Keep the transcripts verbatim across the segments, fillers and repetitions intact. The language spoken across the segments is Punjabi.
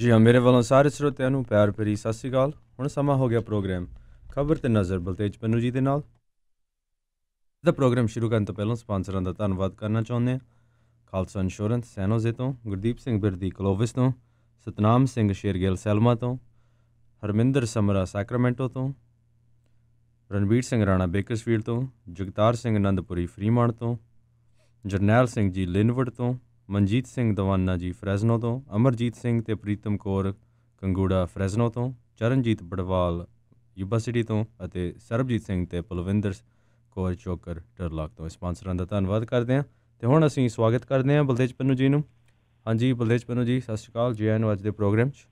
ਜੀ ਹਾਂ, ਮੇਰੇ ਵੱਲੋਂ ਸਾਰੇ ਸਰੋਤਿਆਂ ਨੂੰ ਪਿਆਰ ਭਰੀ ਸਤਿ ਸ਼੍ਰੀ ਅਕਾਲ। ਹੁਣ ਸਮਾਂ ਹੋ ਗਿਆ ਪ੍ਰੋਗਰਾਮ ਖਬਰ ਤੇ ਨਜ਼ਰ ਬਲਤੇਜ ਪੰਨੂ ਜੀ ਦੇ ਨਾਲ। ਦਾ ਪ੍ਰੋਗਰਾਮ ਸ਼ੁਰੂ ਕਰਨ ਤੋਂ ਪਹਿਲਾਂ ਸਪਾਂਸਰਾਂ ਦਾ ਧੰਨਵਾਦ ਕਰਨਾ ਚਾਹੁੰਦੇ ਹਾਂ। ਖਾਲਸਾ ਇੰਸ਼ੋਰੈਂਸ ਸੈਨੋਜ਼ੇ ਤੋਂ, ਗੁਰਦੀਪ ਸਿੰਘ ਬਿਰਦੀ ਕਲੋਵਿਸ ਤੋਂ, ਸਤਨਾਮ ਸਿੰਘ ਸ਼ੇਰਗਿੱਲ ਸੈਲਮਾ ਤੋਂ, ਹਰਮਿੰਦਰ ਸਮਰਾ ਸੈਕਰਾਮੈਂਟੋ ਤੋਂ, ਰਣਬੀਰ ਸਿੰਘ ਰਾਣਾ ਬੇਕਰਸਫੀਲਡ ਤੋਂ, ਜਗਤਾਰ ਸਿੰਘ ਆਨੰਦਪੁਰੀ ਫਰੀਮਾਨ ਤੋਂ, ਜਰਨੈਲ ਸਿੰਘ ਜੀ ਲਿਨਵੁੱਡ ਤੋਂ, ਮਨਜੀਤ ਸਿੰਘ ਦਵਾਨਾ ਜੀ ਫਰੈਜ਼ਨੋ ਤੋਂ, ਅਮਰਜੀਤ ਸਿੰਘ ਤੇ ਪ੍ਰੀਤਮ ਕੌਰ ਕੰਗੂੜਾ ਫਰੈਜ਼ਨੋ ਤੋਂ, ਚਰਨਜੀਤ ਬੜਵਾਲ ਯੂਬਾ ਸਿਟੀ ਤੋਂ ਅਤੇ ਸਰਬਜੀਤ ਸਿੰਘ ਤੇ ਪਲਵਿੰਦਰ ਕੌਰ ਚੋਕਰ ਟਰਲਾਕ ਤੋਂ। ਸਪਾਂਸਰਾਂ ਦਾ ਧੰਨਵਾਦ ਕਰਦੇ ਹਾਂ ਅਤੇ ਹੁਣ ਅਸੀਂ ਸਵਾਗਤ ਕਰਦੇ ਹਾਂ ਬਲਤੇਜ ਪੰਨੂ ਜੀ ਨੂੰ। ਹਾਂਜੀ ਬਲਤੇਜ ਪੰਨੂ ਜੀ, ਸਤਿ ਸ਼੍ਰੀ ਅਕਾਲ, ਜੀ ਆਇਆਂ ਨੂੰ ਅੱਜ ਦੇ ਪ੍ਰੋਗਰਾਮ 'ਚ।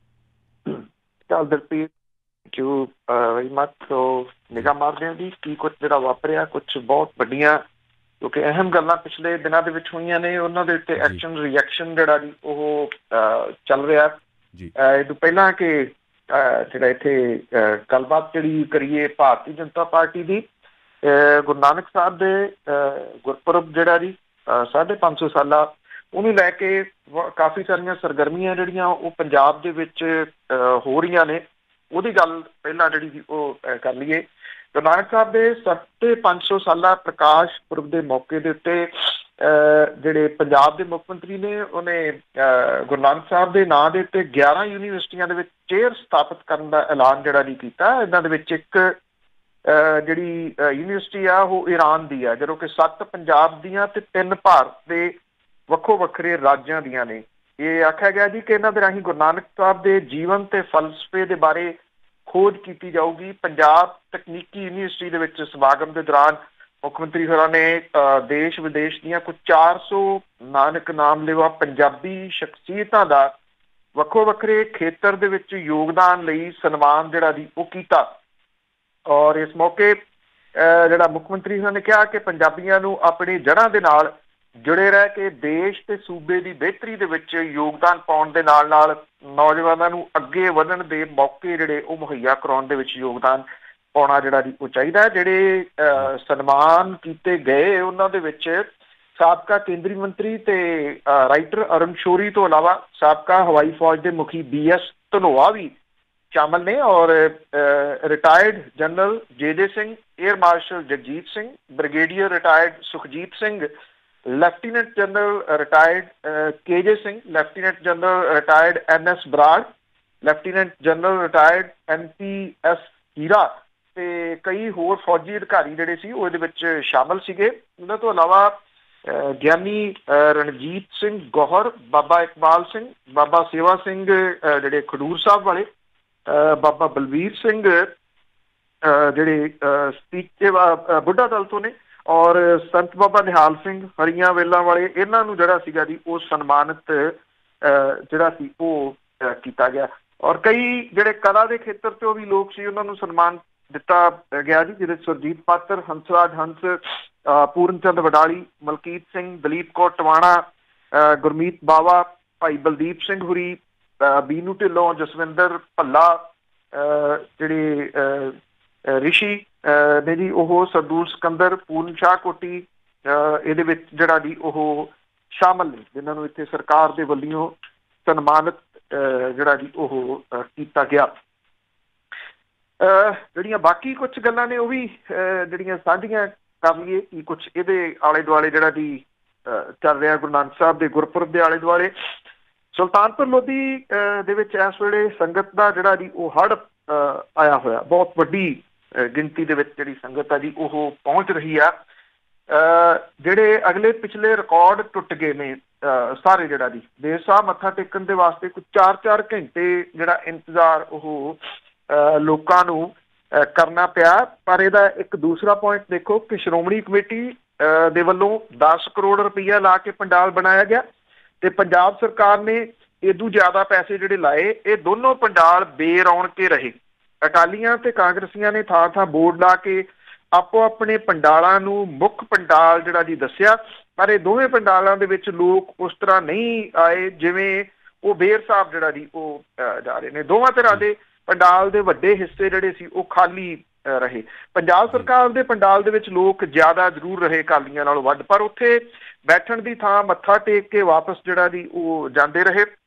ਚੱਲ Dilpreet, thank you very much. So ਨਿਗਾਹ ਮਾਰਦੇ ਹਾਂ ਜੀ ਕੀ ਕੁਛ ਜਿਹੜਾ ਵਾਪਰਿਆ, ਕੁਛ ਬਹੁਤ ਵੱਡੀਆਂ ਕਿਉਂਕਿ ਅਹਿਮ ਗੱਲਾਂ ਪਿਛਲੇ ਦਿਨਾਂ ਦੇ ਵਿੱਚ ਹੋਈਆਂ ਨੇ, ਉਹਨਾਂ ਦੇ ਉੱਤੇ ਐਕਸ਼ਨ ਰਿਐਕਸ਼ਨ ਜਿਹੜਾ ਜੀ ਉਹ ਚੱਲ ਰਿਹਾ। ਇਹ ਤੋਂ ਪਹਿਲਾਂ ਕਿ ਜਿਹੜਾ ਇੱਥੇ ਗੱਲਬਾਤ ਜਿਹੜੀ ਕਰੀਏ ਭਾਰਤੀ ਜਨਤਾ ਪਾਰਟੀ ਦੀ, ਗੁਰੂ ਨਾਨਕ ਸਾਹਿਬ ਦੇ ਗੁਰਪੁਰਬ ਜਿਹੜਾ ਜੀ ਸਾਢੇ ਪੰਜ ਸੌ ਸਾਲਾ, ਉਹਨੂੰ ਲੈ ਕੇ ਕਾਫੀ ਸਾਰੀਆਂ ਸਰਗਰਮੀਆਂ ਜਿਹੜੀਆਂ ਉਹ ਪੰਜਾਬ ਦੇ ਵਿੱਚ ਹੋ ਰਹੀਆਂ ਨੇ। ਉਹਦੀ ਗੱਲ ਪਹਿਲਾਂ ਜਿਹੜੀ ਸੀ ਉਹ ਕਰ ਲਈਏ। ਗੁਰੂ ਨਾਨਕ ਸਾਹਿਬ ਦੇ ਸਾਢੇ ਪੰਜ ਸੌ ਸਾਲਾ ਪ੍ਰਕਾਸ਼ ਪੁਰਬ ਦੇ ਮੌਕੇ ਦੇ ਉੱਤੇ ਜਿਹੜੇ ਪੰਜਾਬ ਦੇ ਮੁੱਖ ਮੰਤਰੀ ਨੇ, ਉਹਨੇ ਗੁਰੂ ਨਾਨਕ ਸਾਹਿਬ ਦੇ ਨਾਂ ਦੇ ਉੱਤੇ ਗਿਆਰਾਂ ਯੂਨੀਵਰਸਿਟੀਆਂ ਦੇ ਵਿੱਚ ਚੇਅਰ ਸਥਾਪਿਤ ਕਰਨ ਦਾ ਐਲਾਨ ਜਿਹੜਾ ਨਹੀਂ ਕੀਤਾ। ਇਹਨਾਂ ਦੇ ਵਿੱਚ ਇੱਕ ਜਿਹੜੀ ਯੂਨੀਵਰਸਿਟੀ ਆ ਉਹ ਈਰਾਨ ਦੀ ਆ, ਜਦੋਂ ਕਿ ਸੱਤ ਪੰਜਾਬ ਦੀਆਂ ਤੇ ਤਿੰਨ ਭਾਰਤ ਦੇ ਵੱਖੋ ਵੱਖਰੇ ਰਾਜਾਂ ਦੀਆਂ ਨੇ। ਇਹ ਆਖਿਆ ਗਿਆ ਜੀ ਕਿ ਇਹਨਾਂ ਦੇ ਰਾਹੀਂ ਗੁਰੂ ਨਾਨਕ ਸਾਹਿਬ ਦੇ ਜੀਵਨ ਤੇ ਫਲਸਫੇ ਦੇ ਬਾਰੇ ਖੋਜ ਕੀਤੀ ਜਾਊਗੀ। ਪੰਜਾਬ ਤਕਨੀਕੀ ਯੂਨੀਵਰਸਿਟੀ ਦੇ ਵਿੱਚ ਸਮਾਗਮ ਦੇ ਦੌਰਾਨ ਮੁੱਖ ਮੰਤਰੀ ਹੋਰਾਂ ਨੇ ਦੇਸ਼ ਵਿਦੇਸ਼ ਦੀਆਂ ਕੁਝ ਚਾਰ ਸੌ ਨਾਨਕ ਨਾਮ ਲੈਵਾ ਪੰਜਾਬੀ ਸ਼ਖਸੀਅਤਾਂ ਦਾ ਵੱਖੋ ਵੱਖਰੇ ਖੇਤਰ ਦੇ ਵਿੱਚ ਯੋਗਦਾਨ ਲਈ ਸਨਮਾਨ ਜਿਹੜਾ ਦੀ ਉਹ ਕੀਤਾ। ਔਰ ਇਸ ਮੌਕੇ ਜਿਹੜਾ ਮੁੱਖ ਮੰਤਰੀ ਹੋਰਾਂ ਨੇ ਕਿਹਾ ਕਿ ਪੰਜਾਬੀਆਂ ਨੂੰ ਆਪਣੀ ਜੜ੍ਹਾਂ ਦੇ ਨਾਲ ਜੁੜੇ ਰਹਿ ਕੇ ਦੇਸ਼ ਤੇ ਸੂਬੇ ਦੀ ਬਿਹਤਰੀ ਦੇ ਵਿੱਚ ਯੋਗਦਾਨ ਪਾਉਣ ਦੇ ਨਾਲ ਨਾਲ ਨੌਜਵਾਨਾਂ ਨੂੰ ਅੱਗੇ ਵਧਣ ਦੇ ਮੌਕੇ ਜਿਹੜੇ ਉਹ ਮੁਹੱਈਆ ਕਰਾਉਣ ਦੇ ਵਿੱਚ ਯੋਗਦਾਨ ਪਾਉਣਾ ਜਿਹੜਾ ਜੀ ਉਹ ਚਾਹੀਦਾ। ਜਿਹੜੇ ਸਨਮਾਨ ਕੀਤੇ ਗਏ ਉਹਨਾਂ ਦੇ ਵਿੱਚ ਸਾਬਕਾ ਕੇਂਦਰੀ ਮੰਤਰੀ ਤੇ ਰਾਈਟਰ ਅਰੁਣ ਸ਼ੌਰੀ ਤੋਂ ਇਲਾਵਾ ਸਾਬਕਾ ਹਵਾਈ ਫੌਜ ਦੇ ਮੁਖੀ ਬੀ ਐਸ ਧਨੋਆ ਵੀ ਸ਼ਾਮਲ ਨੇ, ਔਰ retired general J J Singh, air marshal Jagjit Singh, brigadier retired Sukhjit Singh, lieutenant general retired K J Singh, lieutenant general retired N S Brar, lieutenant general retired N P S Hira ਤੇ ਕਈ ਹੋਰ ਫੌਜੀ ਅਧਿਕਾਰੀ ਜਿਹੜੇ ਸੀ ਉਹ ਇਹਦੇ ਵਿੱਚ ਸ਼ਾਮਲ ਸੀਗੇ। ਉਹਨਾਂ ਤੋਂ ਇਲਾਵਾ ਗਿਆਨੀ ਰਣਜੀਤ ਸਿੰਘ ਗੌਹਰ, ਬਾਬਾ ਇਕਬਾਲ ਸਿੰਘ, ਬਾਬਾ ਸੇਵਾ ਸਿੰਘ ਜਿਹੜੇ ਖਡੂਰ ਸਾਹਿਬ ਵਾਲੇ, ਬਾਬਾ ਬਲਵੀਰ ਸਿੰਘ ਜਿਹੜੇ ਸਪੀਚ ਬੁੱਢਾ ਦਲ ਤੋਂ ਨੇ, ਔਰ ਸੰਤ ਬਾਬਾ ਨਿਹਾਲ ਸਿੰਘ ਹਰੀਆਂ ਵੇਲਾਂ ਵਾਲੇ, ਇਹਨਾਂ ਨੂੰ ਜਿਹੜਾ ਸੀਗਾ ਜੀ ਉਹ ਸਨਮਾਨਿਤ ਜਿਹੜਾ ਸੀ ਉਹ ਕੀਤਾ ਗਿਆ। ਔਰ ਕਈ ਜਿਹੜੇ ਕਲਾ ਦੇ ਖੇਤਰ 'ਚੋਂ ਵੀ ਲੋਕ ਸੀ ਉਹਨਾਂ ਨੂੰ ਸਨਮਾਨ ਦਿੱਤਾ ਗਿਆ ਜੀ, ਜਿਹਦੇ ਸੁਰਜੀਤ ਪਾਤਰ, ਹੰਸਰਾਜ ਹੰਸ, ਪੂਰਨ ਚੰਦ ਵਡਾਲੀ, ਮਲਕੀਤ ਸਿੰਘ, ਦਲੀਪ ਕੌਰ ਟਵਾਣਾ, ਗੁਰਮੀਤ ਬਾਵਾ, ਭਾਈ ਬਲਦੀਪ ਸਿੰਘ ਹੁਰੀ, ਬੀਨੂ ਢਿੱਲੋਂ, ਜਸਵਿੰਦਰ ਭੱਲਾ, ਜਿਹੜੇ ਰਿਸ਼ੀ ਨੇ ਜੀ ਉਹ ਸਰਦੂਲ ਸਿਕੰਦਰ, ਪੂਰਨ ਸ਼ਾਹ ਕੋਟੀ ਇਹਦੇ ਵਿੱਚ ਜਿਹੜਾ ਜੀ ਉਹ ਸ਼ਾਮਲ ਨੇ, ਜਿਨ੍ਹਾਂ ਨੂੰ ਇੱਥੇ ਸਰਕਾਰ ਦੇ ਵੱਲੋਂ ਸਨਮਾਨਿਤ ਜਿਹੜਾ ਜੀ ਉਹ ਕੀਤਾ ਗਿਆ। ਜਿਹੜੀਆਂ ਬਾਕੀ ਕੁਛ ਗੱਲਾਂ ਨੇ ਉਹ ਵੀ ਜਿਹੜੀਆਂ ਸਾਂਝੀਆਂ ਕਰ ਲਈਏ ਕਿ ਕੁਛ ਇਹਦੇ ਆਲੇ ਦੁਆਲੇ ਜਿਹੜਾ ਜੀ ਚੱਲ ਰਿਹਾ ਗੁਰੂ ਨਾਨਕ ਸਾਹਿਬ ਦੇ ਗੁਰਪੁਰਬ ਦੇ ਆਲੇ ਦੁਆਲੇ। ਸੁਲਤਾਨਪੁਰ ਲੋਧੀ ਦੇ ਵਿੱਚ ਇਸ ਵੇਲੇ ਸੰਗਤ ਦਾ ਜਿਹੜਾ ਜੀ ਉਹ ਹੜ੍ਹ ਆਇਆ ਹੋਇਆ, ਬਹੁਤ ਵੱਡੀ ਗਿਣਤੀ ਦੇ ਵਿੱਚ ਜਿਹੜੀ ਸੰਗਤ ਆ ਜੀ ਉਹ ਪਹੁੰਚ ਰਹੀ ਆ। ਜਿਹੜੇ ਅਗਲੇ ਪਿਛਲੇ ਰਿਕਾਰਡ ਟੁੱਟ ਗਏ ਨੇ ਸਾਰੇ, ਜਿਹੜਾ ਜੀ ਬੇਰ ਸਾਹਿਬ ਮੱਥਾ ਟੇਕਣ ਦੇ ਵਾਸਤੇ ਕੁਝ ਚਾਰ ਚਾਰ ਘੰਟੇ ਜਿਹੜਾ ਇੰਤਜ਼ਾਰ ਉਹ ਲੋਕਾਂ ਨੂੰ ਕਰਨਾ ਪਿਆ। ਪਰ ਇਹਦਾ ਇੱਕ ਦੂਸਰਾ ਪੁਆਇੰਟ ਦੇਖੋ ਕਿ ਸ਼੍ਰੋਮਣੀ ਕਮੇਟੀ ਦੇ ਵੱਲੋਂ ਦਸ ਕਰੋੜ ਰੁਪਈਆ ਲਾ ਕੇ ਪੰਡਾਲ ਬਣਾਇਆ ਗਿਆ ਤੇ ਪੰਜਾਬ ਸਰਕਾਰ ਨੇ ਇਦੋਂ ਜ਼ਿਆਦਾ ਪੈਸੇ ਜਿਹੜੇ ਲਾਏ। ਇਹ ਦੋਨੋਂ ਪੰਡਾਲ ਬੇਰੌਣਕੇ ਰਹੇ। ਅਕਾਲੀਆਂ ਤੇ ਕਾਂਗਰਸੀਆਂ ਨੇ ਥਾਂ ਥਾਂ ਬੋਰਡ ਲਾ ਕੇ ਆਪੋ ਆਪਣੇ ਪੰਡਾਲਾਂ ਨੂੰ ਮੁੱਖ ਪੰਡਾਲ ਜਿਹੜਾ ਜੀ ਦੱਸਿਆ, ਪਰ ਇਹ ਦੋਵੇਂ ਪੰਡਾਲਾਂ ਦੇ ਵਿੱਚ ਲੋਕ ਉਸ ਤਰ੍ਹਾਂ ਨਹੀਂ ਆਏ ਜਿਵੇਂ ਉਹ ਬੇਰ ਸਾਹਿਬ ਜਿਹੜਾ ਜੀ ਉਹ ਜਾ ਰਹੇ ਨੇ। ਦੋਵਾਂ ਤਰ੍ਹਾਂ ਦੇ ਪੰਡਾਲ ਦੇ ਵੱਡੇ ਹਿੱਸੇ ਜਿਹੜੇ ਸੀ ਉਹ ਖਾਲੀ ਰਹੇ। ਪੰਜਾਬ ਸਰਕਾਰ ਦੇ ਪੰਡਾਲ ਦੇ ਵਿੱਚ ਲੋਕ ਜ਼ਿਆਦਾ ਜ਼ਰੂਰ ਰਹੇ ਅਕਾਲੀਆਂ ਨਾਲੋਂ ਵੱਧ, ਪਰ ਉੱਥੇ ਬੈਠਣ ਦੀ ਥਾਂ ਮੱਥਾ ਟੇਕ ਕੇ ਵਾਪਸ ਜਿਹੜਾ ਜੀ ਉਹ ਜਾਂਦੇ ਰਹੇ।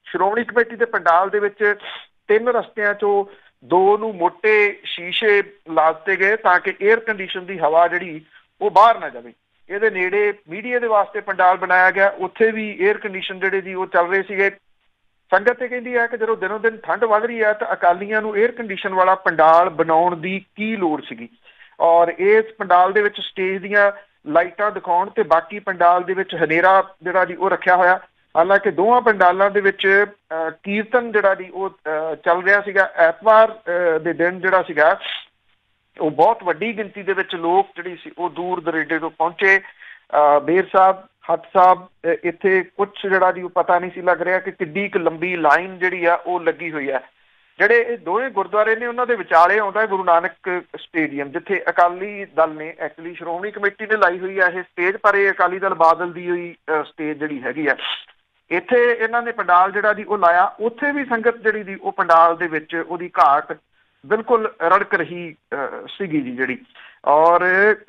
ਸ਼੍ਰੋਮਣੀ ਕਮੇਟੀ ਦੇ ਪੰਡਾਲ ਦੇ ਵਿੱਚ ਤਿੰਨ ਰਸਤਿਆਂ ਚੋਂ ਦੋ ਨੂੰ ਮੋਟੇ ਸ਼ੀਸ਼ੇ ਲਾ ਦਿੱਤੇ ਗਏ ਤਾਂ ਕਿ ਏਅਰ ਕੰਡੀਸ਼ਨ ਦੀ ਹਵਾ ਜਿਹੜੀ ਉਹ ਬਾਹਰ ਨਾ ਜਾਵੇ। ਇਹਦੇ ਨੇੜੇ ਮੀਡੀਆ ਦੇ ਵਾਸਤੇ ਪੰਡਾਲ ਬਣਾਇਆ ਗਿਆ, ਉੱਥੇ ਵੀ ਏਅਰ ਕੰਡੀਸ਼ਨ ਜਿਹੜੇ ਜੀ ਉਹ ਚੱਲ ਰਹੇ ਸੀਗੇ। ਸੰਗਤ ਇਹ ਕਹਿੰਦੀ ਹੈ ਕਿ ਜਦੋਂ ਦਿਨੋਂ ਦਿਨ ਠੰਡ ਵੱਧ ਰਹੀ ਹੈ ਤਾਂ ਅਕਾਲੀਆਂ ਨੂੰ ਏਅਰ ਕੰਡੀਸ਼ਨ ਵਾਲਾ ਪੰਡਾਲ ਬਣਾਉਣ ਦੀ ਕੀ ਲੋੜ ਸੀਗੀ। ਔਰ ਇਸ ਪੰਡਾਲ ਦੇ ਵਿੱਚ ਸਟੇਜ ਦੀਆਂ ਲਾਈਟਾਂ ਦਿਖਾਉਣ ਤੇ ਬਾਕੀ ਪੰਡਾਲ ਦੇ ਵਿੱਚ ਹਨੇਰਾ ਜਿਹੜਾ ਜੀ ਉਹ ਰੱਖਿਆ ਹੋਇਆ। ਹਾਲਾਂਕਿ ਦੋਵਾਂ ਪੰਡਾਲਾਂ ਦੇ ਵਿੱਚ ਕੀਰਤਨ ਜਿਹੜਾ ਜੀ ਉਹ ਚੱਲ ਰਿਹਾ ਸੀਗਾ। ਐਤਵਾਰ ਦੇ ਦਿਨ ਜਿਹੜਾ ਸੀਗਾ ਉਹ ਬਹੁਤ ਵੱਡੀ ਗਿਣਤੀ ਦੇ ਵਿੱਚ ਲੋਕ ਜਿਹੜੀ ਸੀ ਉਹ ਦੂਰ ਦਰੇਡੇ ਤੋਂ ਪਹੁੰਚੇ। ਬੇਰ ਸਾਹਿਬ, ਹੱਟ ਸਾਹਿਬ, ਇੱਥੇ ਕੁਛ ਜਿਹੜਾ ਜੀ ਉਹ ਪਤਾ ਨਹੀਂ ਸੀ ਲੱਗ ਰਿਹਾ ਕਿ ਕਿੱਡੀ ਕੁ ਲੰਬੀ ਲਾਈਨ ਜਿਹੜੀ ਆ ਉਹ ਲੱਗੀ ਹੋਈ ਹੈ। ਜਿਹੜੇ ਇਹ ਦੋਵੇਂ ਗੁਰਦੁਆਰੇ ਨੇ ਉਹਨਾਂ ਦੇ ਵਿਚਾਲੇ ਆਉਂਦਾ ਗੁਰੂ ਨਾਨਕ ਸਟੇਡੀਅਮ, ਜਿੱਥੇ ਅਕਾਲੀ ਦਲ ਨੇ ਐਕਚੁਅਲੀ ਸ਼੍ਰੋਮਣੀ ਕਮੇਟੀ ਨੇ ਲਾਈ ਹੋਈ ਹੈ ਇਹ ਸਟੇਜ, ਪਰ ਇਹ ਅਕਾਲੀ ਦਲ ਬਾਦਲ ਦੀ ਹੋਈ ਸਟੇਜ ਜਿਹੜੀ ਹੈਗੀ ਆ। ਇੱਥੇ ਇਹਨਾਂ ਨੇ ਪੰਡਾਲ ਜਿਹੜਾ ਜੀ ਉਹ ਲਾਇਆ। ਉੱਥੇ ਵੀ ਸੰਗਤ ਜਿਹੜੀ ਦੀ ਉਹ ਪੰਡਾਲ ਦੇ ਵਿੱਚ ਉਹਦੀ ਘਾਟ ਬਿਲਕੁਲ ਰੜਕ ਰਹੀ ਸੀਗੀ ਜੀ ਜਿਹੜੀ। ਔਰ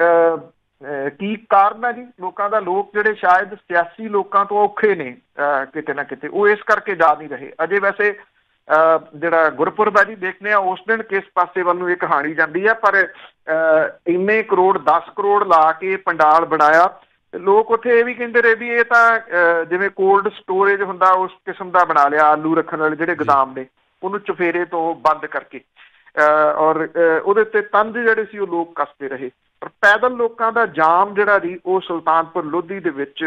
ਕੀ ਕਾਰਨ ਹੈ ਜੀ ਲੋਕਾਂ ਦਾ, ਲੋਕ ਜਿਹੜੇ ਸ਼ਾਇਦ ਸਿਆਸੀ ਲੋਕਾਂ ਤੋਂ ਔਖੇ ਨੇ ਕਿਤੇ ਨਾ ਕਿਤੇ, ਉਹ ਇਸ ਕਰਕੇ ਜਾ ਨਹੀਂ ਰਹੇ ਅਜੇ। ਵੈਸੇ ਜਿਹੜਾ ਗੁਰਪੁਰਬ ਹੈ ਜੀ ਦੇਖਦੇ ਆ ਉਸ ਦਿਨ ਕਿਸ ਪਾਸੇ ਵੱਲ ਨੂੰ ਇਹ ਕਹਾਣੀ ਜਾਂਦੀ ਹੈ, ਪਰ ਇੰਨੇ ਕਰੋੜ ਦਸ ਕਰੋੜ ਲਾ ਕੇ ਪੰਡਾਲ ਬਣਾਇਆ। ਲੋਕ ਉੱਥੇ ਇਹ ਵੀ ਕਹਿੰਦੇ ਰਹੇ ਵੀ ਇਹ ਤਾਂ ਜਿਵੇਂ ਕੋਲਡ ਸਟੋਰੇਜ ਹੁੰਦਾ ਉਸ ਕਿਸਮ ਦਾ ਬਣਾ ਲਿਆ, ਆਲੂ ਰੱਖਣ ਵਾਲੇ ਜਿਹੜੇ ਗੋਦਾਮ ਨੇ ਉਹਨੂੰ ਚੁਫੇਰੇ ਤੋਂ ਬੰਦ ਕਰਕੇ। ਔਰ ਉਹਦੇ ਉੱਤੇ ਤੰਜ ਜਿਹੜੇ ਸੀ ਉਹ ਲੋਕ ਕੱਸਦੇ ਰਹੇ। ਪਰ ਪੈਦਲ ਲੋਕਾਂ ਦਾ ਜਾਮ ਜਿਹੜਾ ਜੀ ਉਹ ਸੁਲਤਾਨਪੁਰ ਲੋਧੀ ਦੇ ਵਿੱਚ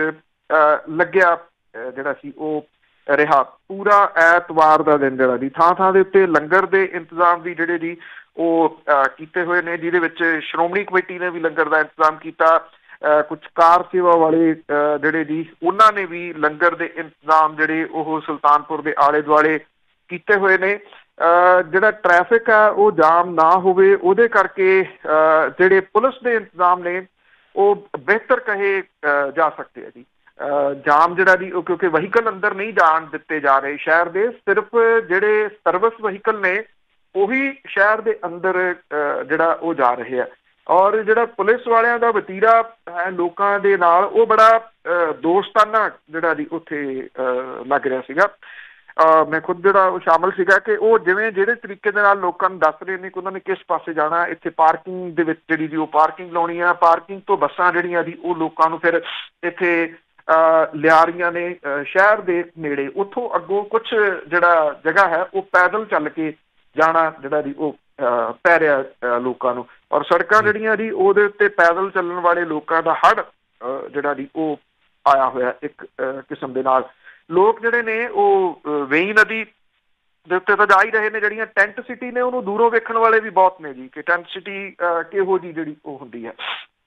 ਲੱਗਿਆ ਜਿਹੜਾ ਸੀ ਉਹ ਰਿਹਾ ਪੂਰਾ ਐਤਵਾਰ ਦਾ ਦਿਨ ਜਿਹੜਾ ਜੀ। ਥਾਂ ਥਾਂ ਦੇ ਉੱਤੇ ਲੰਗਰ ਦੇ ਇੰਤਜ਼ਾਮ ਵੀ ਜਿਹੜੇ ਜੀ ਉਹ ਕੀਤੇ ਹੋਏ ਨੇ, ਜਿਹਦੇ ਵਿੱਚ ਸ਼੍ਰੋਮਣੀ ਕਮੇਟੀ ਨੇ ਵੀ ਲੰਗਰ ਦਾ ਇੰਤਜ਼ਾਮ ਕੀਤਾ। ਕੁਛ ਕਾਰ ਸੇਵਾ ਵਾਲੇ ਜਿਹੜੇ ਜੀ ਉਹਨਾਂ ਨੇ ਵੀ ਲੰਗਰ ਦੇ ਇੰਤਜ਼ਾਮ ਜਿਹੜੇ ਉਹ ਸੁਲਤਾਨਪੁਰ ਦੇ ਆਲੇ ਦੁਆਲੇ ਕੀਤੇ ਹੋਏ ਨੇ। ਜਿਹੜਾ ਟ੍ਰੈਫਿਕ ਆ ਉਹ ਜਾਮ ਨਾ ਹੋਵੇ ਉਹਦੇ ਕਰਕੇ ਜਿਹੜੇ ਪੁਲਿਸ ਦੇ ਇੰਤਜ਼ਾਮ ਨੇ ਉਹ ਬਿਹਤਰ ਕਹੇ ਜਾ ਸਕਦੇ ਆ ਜੀ। ਜਾਮ ਜਿਹੜਾ ਜੀ ਉਹ ਕਿਉਂਕਿ ਵਹੀਕਲ ਅੰਦਰ ਨਹੀਂ ਜਾਣ ਦਿੱਤੇ ਜਾ ਰਹੇ ਸ਼ਹਿਰ ਦੇ, ਸਿਰਫ ਜਿਹੜੇ ਸਰਵਿਸ ਵਹੀਕਲ ਨੇ ਉਹੀ ਸ਼ਹਿਰ ਦੇ ਅੰਦਰ ਜਿਹੜਾ ਉਹ ਜਾ ਰਹੇ ਆ। ਔਰ ਜਿਹੜਾ ਪੁਲਿਸ ਵਾਲਿਆਂ ਦਾ ਵਤੀਰਾ ਹੈ ਲੋਕਾਂ ਦੇ ਨਾਲ ਉਹ ਬੜਾ ਦੋਸਤਾਨਾ ਜਿਹੜਾ ਜੀ ਉੱਥੇ ਲੱਗ ਰਿਹਾ ਸੀਗਾ। ਮੈਂ ਖੁਦ ਜਿਹੜਾ ਉਹ ਸ਼ਾਮਲ ਸੀਗਾ ਕਿ ਉਹ ਜਿਵੇਂ ਜਿਹੜੇ ਤਰੀਕੇ ਦੇ ਨਾਲ ਲੋਕਾਂ ਨੂੰ ਦੱਸ ਰਹੇ ਨੇ ਕਿ ਉਹਨਾਂ ਨੇ ਕਿਸ ਪਾਸੇ ਜਾਣਾ, ਇੱਥੇ ਪਾਰਕਿੰਗ ਦੇ ਵਿੱਚ ਜਿਹੜੀ ਜੀ ਉਹ ਪਾਰਕਿੰਗ ਲਾਉਣੀ ਆ, ਪਾਰਕਿੰਗ ਤੋਂ ਬੱਸਾਂ ਜਿਹੜੀਆਂ ਜੀ ਉਹ ਲੋਕਾਂ ਨੂੰ ਫਿਰ ਇੱਥੇ ਲਿਆ ਰਹੀਆਂ ਨੇ ਸ਼ਹਿਰ ਦੇ ਨੇੜੇ। ਉੱਥੋਂ ਅੱਗੋਂ ਕੁਛ ਜਿਹੜਾ ਜਗ੍ਹਾ ਹੈ ਉਹ ਪੈਦਲ ਚੱਲ ਕੇ ਜਾਣਾ ਜਿਹੜਾ ਜੀ ਉਹ ਪੈ ਰਿਹਾ ਲੋਕਾਂ ਨੂੰ। ਔਰ ਸੜਕਾਂ ਜਿਹੜੀਆਂ ਜੀ ਉਹਦੇ ਉੱਤੇ ਪੈਦਲ ਚੱਲਣ ਵਾਲੇ ਲੋਕਾਂ ਦਾ ਹੜ ਜਿਹੜਾ ਜੀ ਉਹ ਆਇਆ ਹੋਇਆ ਇੱਕ ਕਿਸਮ ਦੇ ਨਾਲ। ਲੋਕ ਜਿਹੜੇ ਨੇ ਉਹ ਵੇਈ ਨਦੀ ਦੇ ਉੱਤੇ ਤਾਂ ਜਾ ਹੀ ਰਹੇ ਨੇ। ਜਿਹੜੀਆਂ ਟੈਂਟ ਸਿਟੀ ਨੇ ਉਹਨੂੰ ਦੂਰੋਂ ਵੇਖਣ ਵਾਲੇ ਵੀ ਬਹੁਤ ਨੇ ਜੀ ਕਿ ਟੈਂਟ ਸਿਟੀ ਕਿਹੋ ਜਿਹੀ ਜਿਹੜੀ ਉਹ ਹੁੰਦੀ ਹੈ।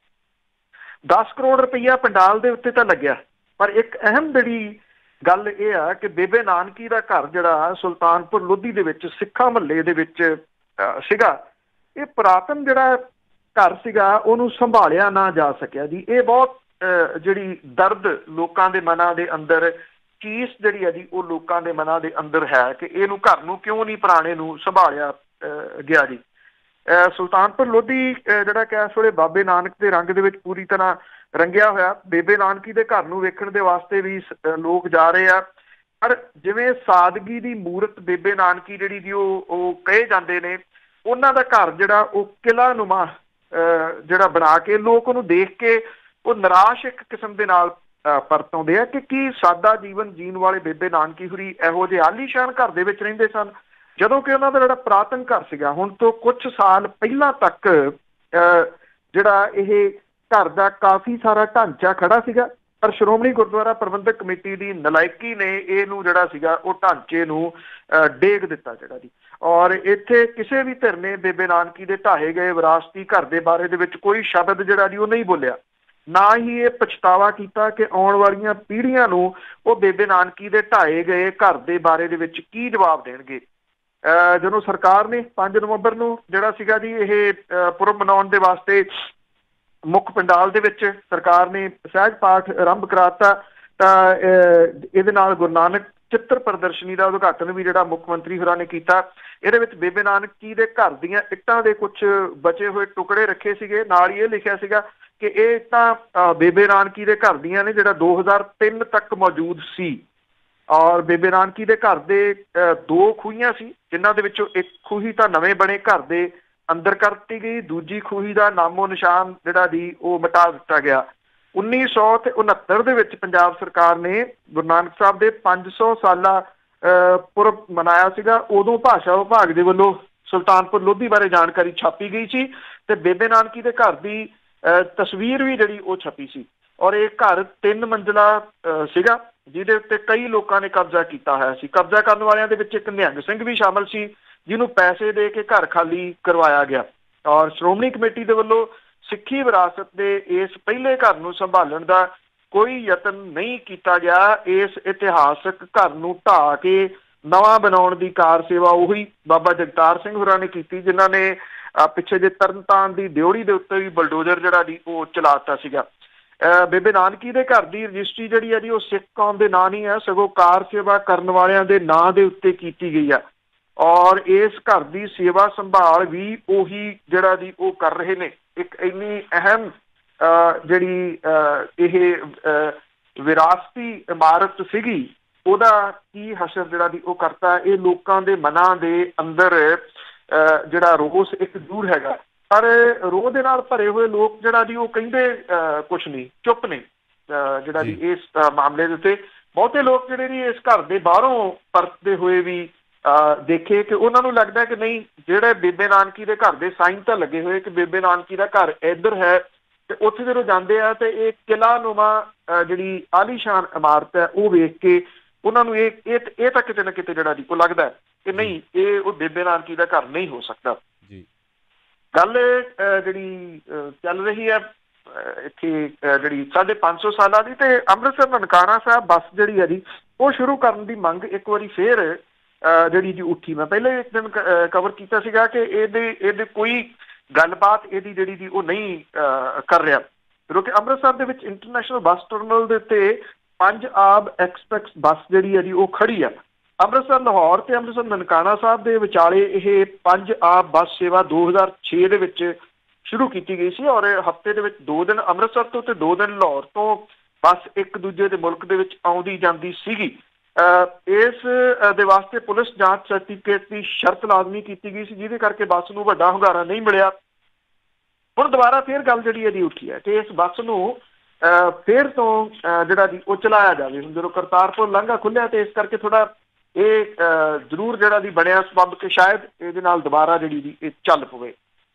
ਦਸ ਕਰੋੜ ਰੁਪਈਆ ਪੰਡਾਲ ਦੇ ਉੱਤੇ ਤਾਂ ਲੱਗਿਆ, ਪਰ ਇੱਕ ਅਹਿਮ ਜਿਹੜੀ ਗੱਲ ਇਹ ਆ ਕਿ ਬੇਬੇ ਨਾਨਕੀ ਦਾ ਘਰ ਜਿਹੜਾ ਸੁਲਤਾਨਪੁਰ ਲੋਧੀ ਦੇ ਵਿੱਚ ਸਿੱਖਾਂ ਮਹੱਲੇ ਦੇ ਵਿੱਚ ਸੀਗਾ, ਇਹ ਪੁਰਾਤਨ ਜਿਹੜਾ ਘਰ ਸੀਗਾ ਉਹਨੂੰ ਸੰਭਾਲਿਆ ਨਾ ਜਾ ਸਕਿਆ ਜੀ। ਇਹ ਬਹੁਤ ਜਿਹੜੀ ਦਰਦ ਲੋਕਾਂ ਦੇ ਮਨਾਂ ਦੇ ਅੰਦਰ, ਚੀਸ ਜਿਹੜੀ ਹੈ ਜੀ ਉਹ ਲੋਕਾਂ ਦੇ ਮਨਾਂ ਦੇ ਅੰਦਰ ਹੈ ਕਿ ਇਹਨੂੰ ਘਰ ਨੂੰ ਕਿਉਂ ਨਹੀਂ ਪੁਰਾਣੇ ਨੂੰ ਸੰਭਾਲਿਆ ਗਿਆ ਜੀ। ਸੁਲਤਾਨਪੁਰ ਲੋਧੀ ਜਿਹੜਾ ਕਿ ਇਸ ਵੇਲੇ ਬਾਬੇ ਨਾਨਕ ਦੇ ਰੰਗ ਦੇ ਵਿੱਚ ਪੂਰੀ ਤਰ੍ਹਾਂ ਰੰਗਿਆ ਹੋਇਆ। ਬੇਬੇ ਨਾਨਕੀ ਦੇ ਘਰ ਨੂੰ ਵੇਖਣ ਦੇ ਵਾਸਤੇ ਵੀ ਲੋਕ ਜਾ ਰਹੇ ਆ। ਪਰ ਜਿਵੇਂ ਸਾਦਗੀ ਦੀ ਮੂਰਤ ਬੇਬੇ ਨਾਨਕੀ ਜਿਹੜੀ ਜੀ ਉਹ ਉਹ ਕਹੇ ਜਾਂਦੇ ਨੇ, ਉਹਨਾਂ ਦਾ ਘਰ ਜਿਹੜਾ ਉਹ ਕਿਲਾ ਨੁਮਾ ਜਿਹੜਾ ਬਣਾ ਕੇ ਲੋਕ ਉਹਨੂੰ ਦੇਖ ਕੇ ਉਹ ਨਿਰਾਸ਼ ਇੱਕ ਕਿਸਮ ਦੇ ਨਾਲ ਪਰਤ ਆਉਂਦੇ ਆ ਕਿ ਕੀ ਸਾਦਾ ਜੀਵਨ ਜੀਣ ਵਾਲੇ ਬੇਬੇ ਨਾਨਕੀ ਹੁਰੀ ਇਹੋ ਜਿਹੇ ਆਲੀਸ਼ਾਨ ਘਰ ਦੇ ਵਿੱਚ ਰਹਿੰਦੇ ਸਨ, ਜਦੋਂ ਕਿ ਉਹਨਾਂ ਦਾ ਜਿਹੜਾ ਪੁਰਾਤਨ ਘਰ ਸੀਗਾ ਹੁਣ ਤੋਂ ਕੁਛ ਸਾਲ ਪਹਿਲਾਂ ਤੱਕ ਜਿਹੜਾ ਇਹ ਘਰ ਦਾ ਕਾਫੀ ਸਾਰਾ ਢਾਂਚਾ ਖੜਾ ਸੀਗਾ। ਪਰ ਸ਼੍ਰੋਮਣੀ ਗੁਰਦੁਆਰਾ ਪ੍ਰਬੰਧਕ ਕਮੇਟੀ ਦੀ ਨਲਾਇਕੀ ਨੇ ਇਹਨੂੰ ਜਿਹੜਾ ਸੀਗਾ ਉਹ ਢਾਂਚੇ ਨੂੰ ਡੇਗ ਦਿੱਤਾ ਜਿਹੜਾ ਜੀ। ਔਰ ਇੱਥੇ ਕਿਸੇ ਵੀ ਧਿਰ ਨੇ ਬੇਬੇ ਨਾਨਕੀ ਦੇ ਢਾਹੇ ਗਏ ਵਿਰਾਸਤੀ ਘਰ ਦੇ ਬਾਰੇ ਦੇ ਵਿੱਚ ਕੋਈ ਸ਼ਬਦ ਜਿਹੜਾ ਜੀ ਉਹ ਨਹੀਂ ਬੋਲਿਆ, ਨਾ ਹੀ ਇਹ ਪਛਤਾਵਾ ਕੀਤਾ ਕਿ ਆਉਣ ਵਾਲੀਆਂ ਪੀੜ੍ਹੀਆਂ ਨੂੰ ਉਹ ਬੇਬੇ ਨਾਨਕੀ ਦੇ ਢਾਹੇ ਗਏ ਘਰ ਦੇ ਬਾਰੇ ਦੇ ਵਿੱਚ ਕੀ ਜਵਾਬ ਦੇਣਗੇ। ਜਦੋਂ ਸਰਕਾਰ ਨੇ ਪੰਜ ਨਵੰਬਰ ਨੂੰ ਜਿਹੜਾ ਸੀਗਾ ਜੀ ਇਹ ਪੁਰਬ ਮਨਾਉਣ ਦੇ ਵਾਸਤੇ ਮੁੱਖ ਪੰਡਾਲ ਦੇ ਵਿੱਚ ਸਰਕਾਰ ਨੇ ਸਹਿਜ ਪਾਠ ਆਰੰਭ ਕਰਾਤਾ, ਤਾਂ ਇਹਦੇ ਨਾਲ ਗੁਰੂ ਨਾਨਕ ਚਿੱਤਰ ਪ੍ਰਦਰਸ਼ਨੀ ਦਾ ਉਦਘਾਟਨ ਵੀ ਜਿਹੜਾ ਮੁੱਖ ਮੰਤਰੀ ਹੋਰਾਂ ਨੇ ਕੀਤਾ। ਇਹਦੇ ਵਿੱਚ ਬੇਬੇ ਨਾਨਕੀ ਦੇ ਘਰ ਦੀਆਂ ਇੱਟਾਂ ਦੇ ਕੁਛ ਬਚੇ ਹੋਏ ਟੁਕੜੇ ਰੱਖੇ ਸੀਗੇ, ਨਾਲ ਹੀ ਇਹ ਲਿਖਿਆ ਸੀਗਾ ਕਿ ਇਹ ਤਾਂ ਬੇਬੇ ਨਾਨਕੀ ਦੇ ਘਰ ਦੀਆਂ ਨੇ ਜਿਹੜਾ ਦੋ ਹਜ਼ਾਰ ਤਿੰਨ ਤੱਕ ਮੌਜੂਦ ਸੀ। ਔਰ ਬੇਬੇ ਨਾਨਕੀ ਦੇ ਘਰ ਦੇ ਦੋ ਖੂਹੀਆਂ ਸੀ, ਜਿਨ੍ਹਾਂ ਦੇ ਵਿੱਚੋਂ ਇੱਕ ਖੂਹੀ ਤਾਂ ਨਵੇਂ ਬਣੇ ਘਰ ਦੇ ਅੰਦਰ ਕਰ ਦਿੱਤੀ ਗਈ, ਦੂਜੀ ਖੂਹੀ ਦਾ ਨਾਮੋ ਨਿਸ਼ਾਨ ਜਿਹੜਾ ਦੀ ਉਹ ਮਿਟਾ ਦਿੱਤਾ ਗਿਆ। ਉੱਨੀ ਸੌ ਤੇ ਉਨੱਤਰ ਦੇ ਵਿੱਚ ਪੰਜਾਬ ਸਰਕਾਰ ਨੇ ਗੁਰੂ ਨਾਨਕ ਸਾਹਿਬ ਦੇ ਪੰਜ ਸੌ ਸਾਲਾ ਪੁਰਬ ਮਨਾਇਆ ਸੀਗਾ। ਉਦੋਂ ਭਾਸ਼ਾ ਵਿਭਾਗ ਦੇ ਵੱਲੋਂ ਸੁਲਤਾਨਪੁਰ ਲੋਧੀ ਬਾਰੇ ਜਾਣਕਾਰੀ ਛਾਪੀ ਗਈ ਸੀ ਤੇ ਬੇਬੇ ਨਾਨਕੀ ਦੇ ਘਰ ਦੀ ਤਸਵੀਰ ਵੀ ਜਿਹੜੀ ਉਹ ਛਪੀ ਸੀ। ਔਰ ਇਹ ਘਰ ਤਿੰਨ ਮੰਜ਼ਿਲਾ ਸੀਗਾ, ਜਿਹਦੇ ਉੱਤੇ ਕਈ ਲੋਕਾਂ ਨੇ ਕਬਜ਼ਾ ਕੀਤਾ ਹੋਇਆ ਸੀ। ਕਬਜ਼ਾ ਕਰਨ ਵਾਲਿਆਂ ਦੇ ਵਿੱਚ ਇੱਕ ਨਿਹੰਗ ਸਿੰਘ ਵੀ ਸ਼ਾਮਲ ਸੀ, ਜਿਹਨੂੰ ਪੈਸੇ ਦੇ ਕੇ ਘਰ ਖਾਲੀ ਕਰਵਾਇਆ ਗਿਆ। ਔਰ ਸ਼੍ਰੋਮਣੀ ਕਮੇਟੀ ਦੇ ਵੱਲੋਂ ਸਿੱਖੀ ਵਿਰਾਸਤ ਦੇ ਇਸ ਪਹਿਲੇ ਘਰ ਨੂੰ ਸੰਭਾਲਣ ਦਾ ਕੋਈ ਯਤਨ ਨਹੀਂ ਕੀਤਾ ਗਿਆ। ਇਸ ਇਤਿਹਾਸਕ ਘਰ ਨੂੰ ਢਾਹ ਕੇ ਨਵਾਂ ਬਣਾਉਣ ਦੀ ਕਾਰ ਸੇਵਾ ਉਹੀ ਬਾਬਾ ਜਗਤਾਰ ਸਿੰਘ ਹੋਰਾਂ ਨੇ ਕੀਤੀ, ਜਿਨ੍ਹਾਂ ਨੇ ਪਿੱਛੇ ਜੇ ਤਰਨਤਾਰਨ ਦੀ ਦਿਓੜੀ ਦੇ ਉੱਤੇ ਵੀ ਬਲਡੋਜ਼ਰ ਜਿਹੜਾ ਦੀ ਉਹ ਚਲਾ ਦਿੱਤਾ ਸੀਗਾ। ਬੇਬੇ ਨਾਨਕੀ ਦੇ ਘਰ ਦੀ ਰਜਿਸਟਰੀ ਜਿਹੜੀ ਹੈ ਜੀ ਉਹ ਸਿੱਖ ਕੌਮ ਦੇ ਨਾਂ ਨਹੀਂ ਹੈ, ਸਗੋਂ ਕਾਰ ਸੇਵਾ ਕਰਨ ਵਾਲਿਆਂ ਦੇ ਨਾਂ ਦੇ ਉੱਤੇ ਕੀਤੀ ਗਈ ਆ। ਔਰ ਇਸ ਘਰ ਦੀ ਸੇਵਾ ਸੰਭਾਲ ਵੀ ਉਹੀ ਜਿਹੜਾ ਦੀ ਉਹ ਕਰ ਰਹੇ ਨੇ। ਇੱਕ ਇੰਨੀ ਅਹਿਮ ਜਿਹੜੀ ਇਹ ਵਿਰਾਸਤੀ ਇਮਾਰਤ ਸੀਗੀ, ਉਹਦਾ ਕੀ ਹਸ਼ਰ ਜਿਹੜਾ ਦੀ ਉਹ ਕਰਤਾ। ਇਹ ਲੋਕਾਂ ਦੇ ਮਨਾਂ ਦੇ ਅੰਦਰ ਜਿਹੜਾ ਰੋਸ ਇੱਕ ਜ਼ਰੂਰ ਹੈਗਾ, ਪਰ ਰੋਹ ਦੇ ਨਾਲ ਭਰੇ ਹੋਏ ਲੋਕ ਜਿਹੜਾ ਜੀ ਉਹ ਕਹਿੰਦੇ ਕੁਛ ਨਹੀਂ, ਚੁੱਪ ਨੇ ਜਿਹੜਾ ਜੀ ਇਸ ਮਾਮਲੇ ਦੇ ਉੱਤੇ। ਬਹੁਤੇ ਲੋਕ ਜਿਹੜੇ ਜੀ ਇਸ ਘਰ ਦੇ ਬਾਹਰੋਂ ਪਰਤਦੇ ਹੋਏ ਵੀ ਦੇਖੇ ਕਿ ਉਹਨਾਂ ਨੂੰ ਲੱਗਦਾ ਕਿ ਨਹੀਂ, ਜਿਹੜੇ ਬੇਬੇ ਨਾਨਕੀ ਦੇ ਘਰ ਦੇ ਸਾਈਨ ਤਾਂ ਲੱਗੇ ਹੋਏ ਕਿ ਬੇਬੇ ਨਾਨਕੀ ਦਾ ਘਰ ਇੱਧਰ ਹੈ, ਤੇ ਉੱਥੇ ਜਦੋਂ ਜਾਂਦੇ ਆ ਤੇ ਇਹ ਕਿਲ੍ਹਾ ਨੁਮਾ ਜਿਹੜੀ ਆਲੀਸ਼ਾਨ ਇਮਾਰਤ ਹੈ ਉਹ ਵੇਖ ਕੇ ਉਹਨਾਂ ਨੂੰ ਇਹ ਇਹ ਤਾਂ ਕਿਤੇ ਨਾ ਕਿਤੇ ਜਿਹੜਾ ਜੀ ਉਹ ਲੱਗਦਾ ਕਿ ਨਹੀਂ, ਇਹ ਉਹ ਬੇਬੇ ਨਾਨਕੀ ਦਾ ਘਰ ਨਹੀਂ ਹੋ ਸਕਦਾ। ਗੱਲ ਜਿਹੜੀ ਚੱਲ ਰਹੀ ਹੈ ਇੱਥੇ ਜਿਹੜੀ ਸਾਢੇ ਪੰਜ ਸੌ ਸਾਲਾਂ ਦੀ, ਤੇ ਅੰਮ੍ਰਿਤਸਰ ਨਨਕਾਣਾ ਸਾਹਿਬ ਬੱਸ ਜਿਹੜੀ ਹੈ ਜੀ ਉਹ ਸ਼ੁਰੂ ਕਰਨ ਦੀ ਮੰਗ ਇੱਕ ਵਾਰੀ ਫੇਰ ਜਿਹੜੀ ਜੀ ਉੱਠੀ। ਮੈਂ ਪਹਿਲੇ ਇੱਕ ਦਿਨ ਕਵਰ ਕੀਤਾ ਸੀਗਾ ਕਿ ਇਹਦੇ ਇਹਦੇ ਕੋਈ ਗੱਲਬਾਤ ਇਹਦੀ ਜਿਹੜੀ ਜੀ ਉਹ ਨਹੀਂ ਕਰ ਰਿਹਾ, ਕਿਉਂਕਿ ਅੰਮ੍ਰਿਤਸਰ ਦੇ ਵਿੱਚ ਇੰਟਰਨੈਸ਼ਨਲ ਬੱਸ ਟਰਮੀਨਲ ਦੇ ਉੱਤੇ ਪੰਜ ਆਬ ਐਕਸਪ੍ਰੈਸ ਬੱਸ ਜਿਹੜੀ ਹੈ ਜੀ ਉਹ ਖੜੀ ਆ। ਅੰਮ੍ਰਿਤਸਰ ਲਾਹੌਰ ਤੇ ਅੰਮ੍ਰਿਤਸਰ ਨਨਕਾਣਾ ਸਾਹਿਬ ਦੇ ਵਿਚਾਲੇ ਇਹ ਪੰਜ ਆਬ ਬੱਸ ਸੇਵਾ ਦੋ ਹਜ਼ਾਰ ਛੇ ਦੇ ਵਿੱਚ ਸ਼ੁਰੂ ਕੀਤੀ ਗਈ ਸੀ, ਔਰ ਹਫ਼ਤੇ ਦੇ ਵਿੱਚ ਦੋ ਦਿਨ ਅੰਮ੍ਰਿਤਸਰ ਤੋਂ ਤੇ ਦੋ ਦਿਨ ਲਾਹੌਰ ਤੋਂ ਬੱਸ ਇੱਕ ਦੂਜੇ ਦੇ ਮੁਲਕ ਦੇ ਵਿੱਚ ਆਉਂਦੀ ਜਾਂਦੀ ਸੀਗੀ। ਇਸ ਦੇ ਵਾਸਤੇ ਪੁਲਿਸ ਜਾਂਚ ਸਰਟੀਫਿਕੇਟ ਦੀ ਸ਼ਰਤ ਲਾਜ਼ਮੀ ਕੀਤੀ ਗਈ ਸੀ, ਜਿਹਦੇ ਕਰਕੇ ਬੱਸ ਨੂੰ ਵੱਡਾ ਹੁੰਗਾਰਾ ਨਹੀਂ ਮਿਲਿਆ। ਹੁਣ ਦੁਬਾਰਾ ਫੇਰ ਗੱਲ ਜਿਹੜੀ ਇਹਦੀ ਉੱਠੀ ਹੈ ਕਿ ਇਸ ਬੱਸ ਨੂੰ ਫੇਰ ਤੋਂ ਜਿਹੜਾ ਜੀ ਉਹ ਚਲਾਇਆ ਜਾਵੇ। ਹੁਣ ਜਦੋਂ ਕਰਤਾਰਪੁਰ ਲਾਂਘਾ ਖੁੱਲਿਆ ਤੇ ਇਸ ਕਰਕੇ ਥੋੜਾ ਇਹ ਜ਼ਰੂਰ ਜਿਹੜਾ ਦੀ ਬਣਿਆ ਸਬੱਬ ਕਿ ਸ਼ਾਇਦ ਇਹਦੇ ਨਾਲ ਦੁਬਾਰਾ ਜਿਹੜੀ ਦੀ ਇਹ ਚੱਲ ਪਵੇ।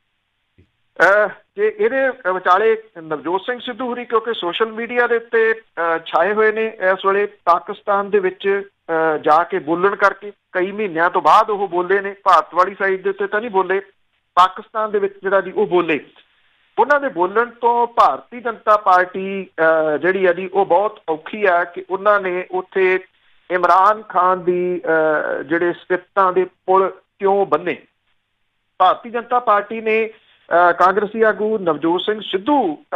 ਤੇ ਇਹਦੇ ਵਿਚਾਲੇ ਨਵਜੋਤ ਸਿੰਘ ਸਿੱਧੂ ਹੋਰੀ ਕਿਉਂਕਿ ਸੋਸ਼ਲ ਮੀਡੀਆ ਦੇ ਉੱਤੇ ਛਾਏ ਹੋਏ ਨੇ ਇਸ ਵੇਲੇ, ਪਾਕਿਸਤਾਨ ਦੇ ਵਿੱਚ ਜਾ ਕੇ ਬੋਲਣ ਕਰਕੇ ਕਈ ਮਹੀਨਿਆਂ ਤੋਂ ਬਾਅਦ ਉਹ ਬੋਲੇ ਨੇ। ਭਾਰਤ ਵਾਲੀ ਸਾਈਡ ਦੇ ਉੱਤੇ ਤਾਂ ਨਹੀਂ ਬੋਲੇ, ਪਾਕਿਸਤਾਨ ਦੇ ਵਿੱਚ ਜਿਹੜਾ ਜੀ ਉਹ ਬੋਲੇ। ਉਹਨਾਂ ਦੇ ਬੋਲਣ ਤੋਂ ਭਾਰਤੀ ਜਨਤਾ ਪਾਰਟੀ ਜਿਹੜੀ ਹੈ ਜੀ ਉਹ ਬਹੁਤ ਔਖੀ ਹੈ ਕਿ ਉਹਨਾਂ ਨੇ ਉੱਥੇ ਇਮਰਾਨ ਖਾਨ ਦੀ ਜਿਹੜੇ ਸਿਫਤਾਂ ਦੇ ਪੁਲ ਕਿਉਂ ਬੰਨੇ। ਭਾਰਤੀ ਜਨਤਾ ਪਾਰਟੀ ਨੇ ਕਾਂਗਰਸੀ ਆਗੂ ਨਵਜੋਤ ਸਿੰਘ ਸਿੱਧੂ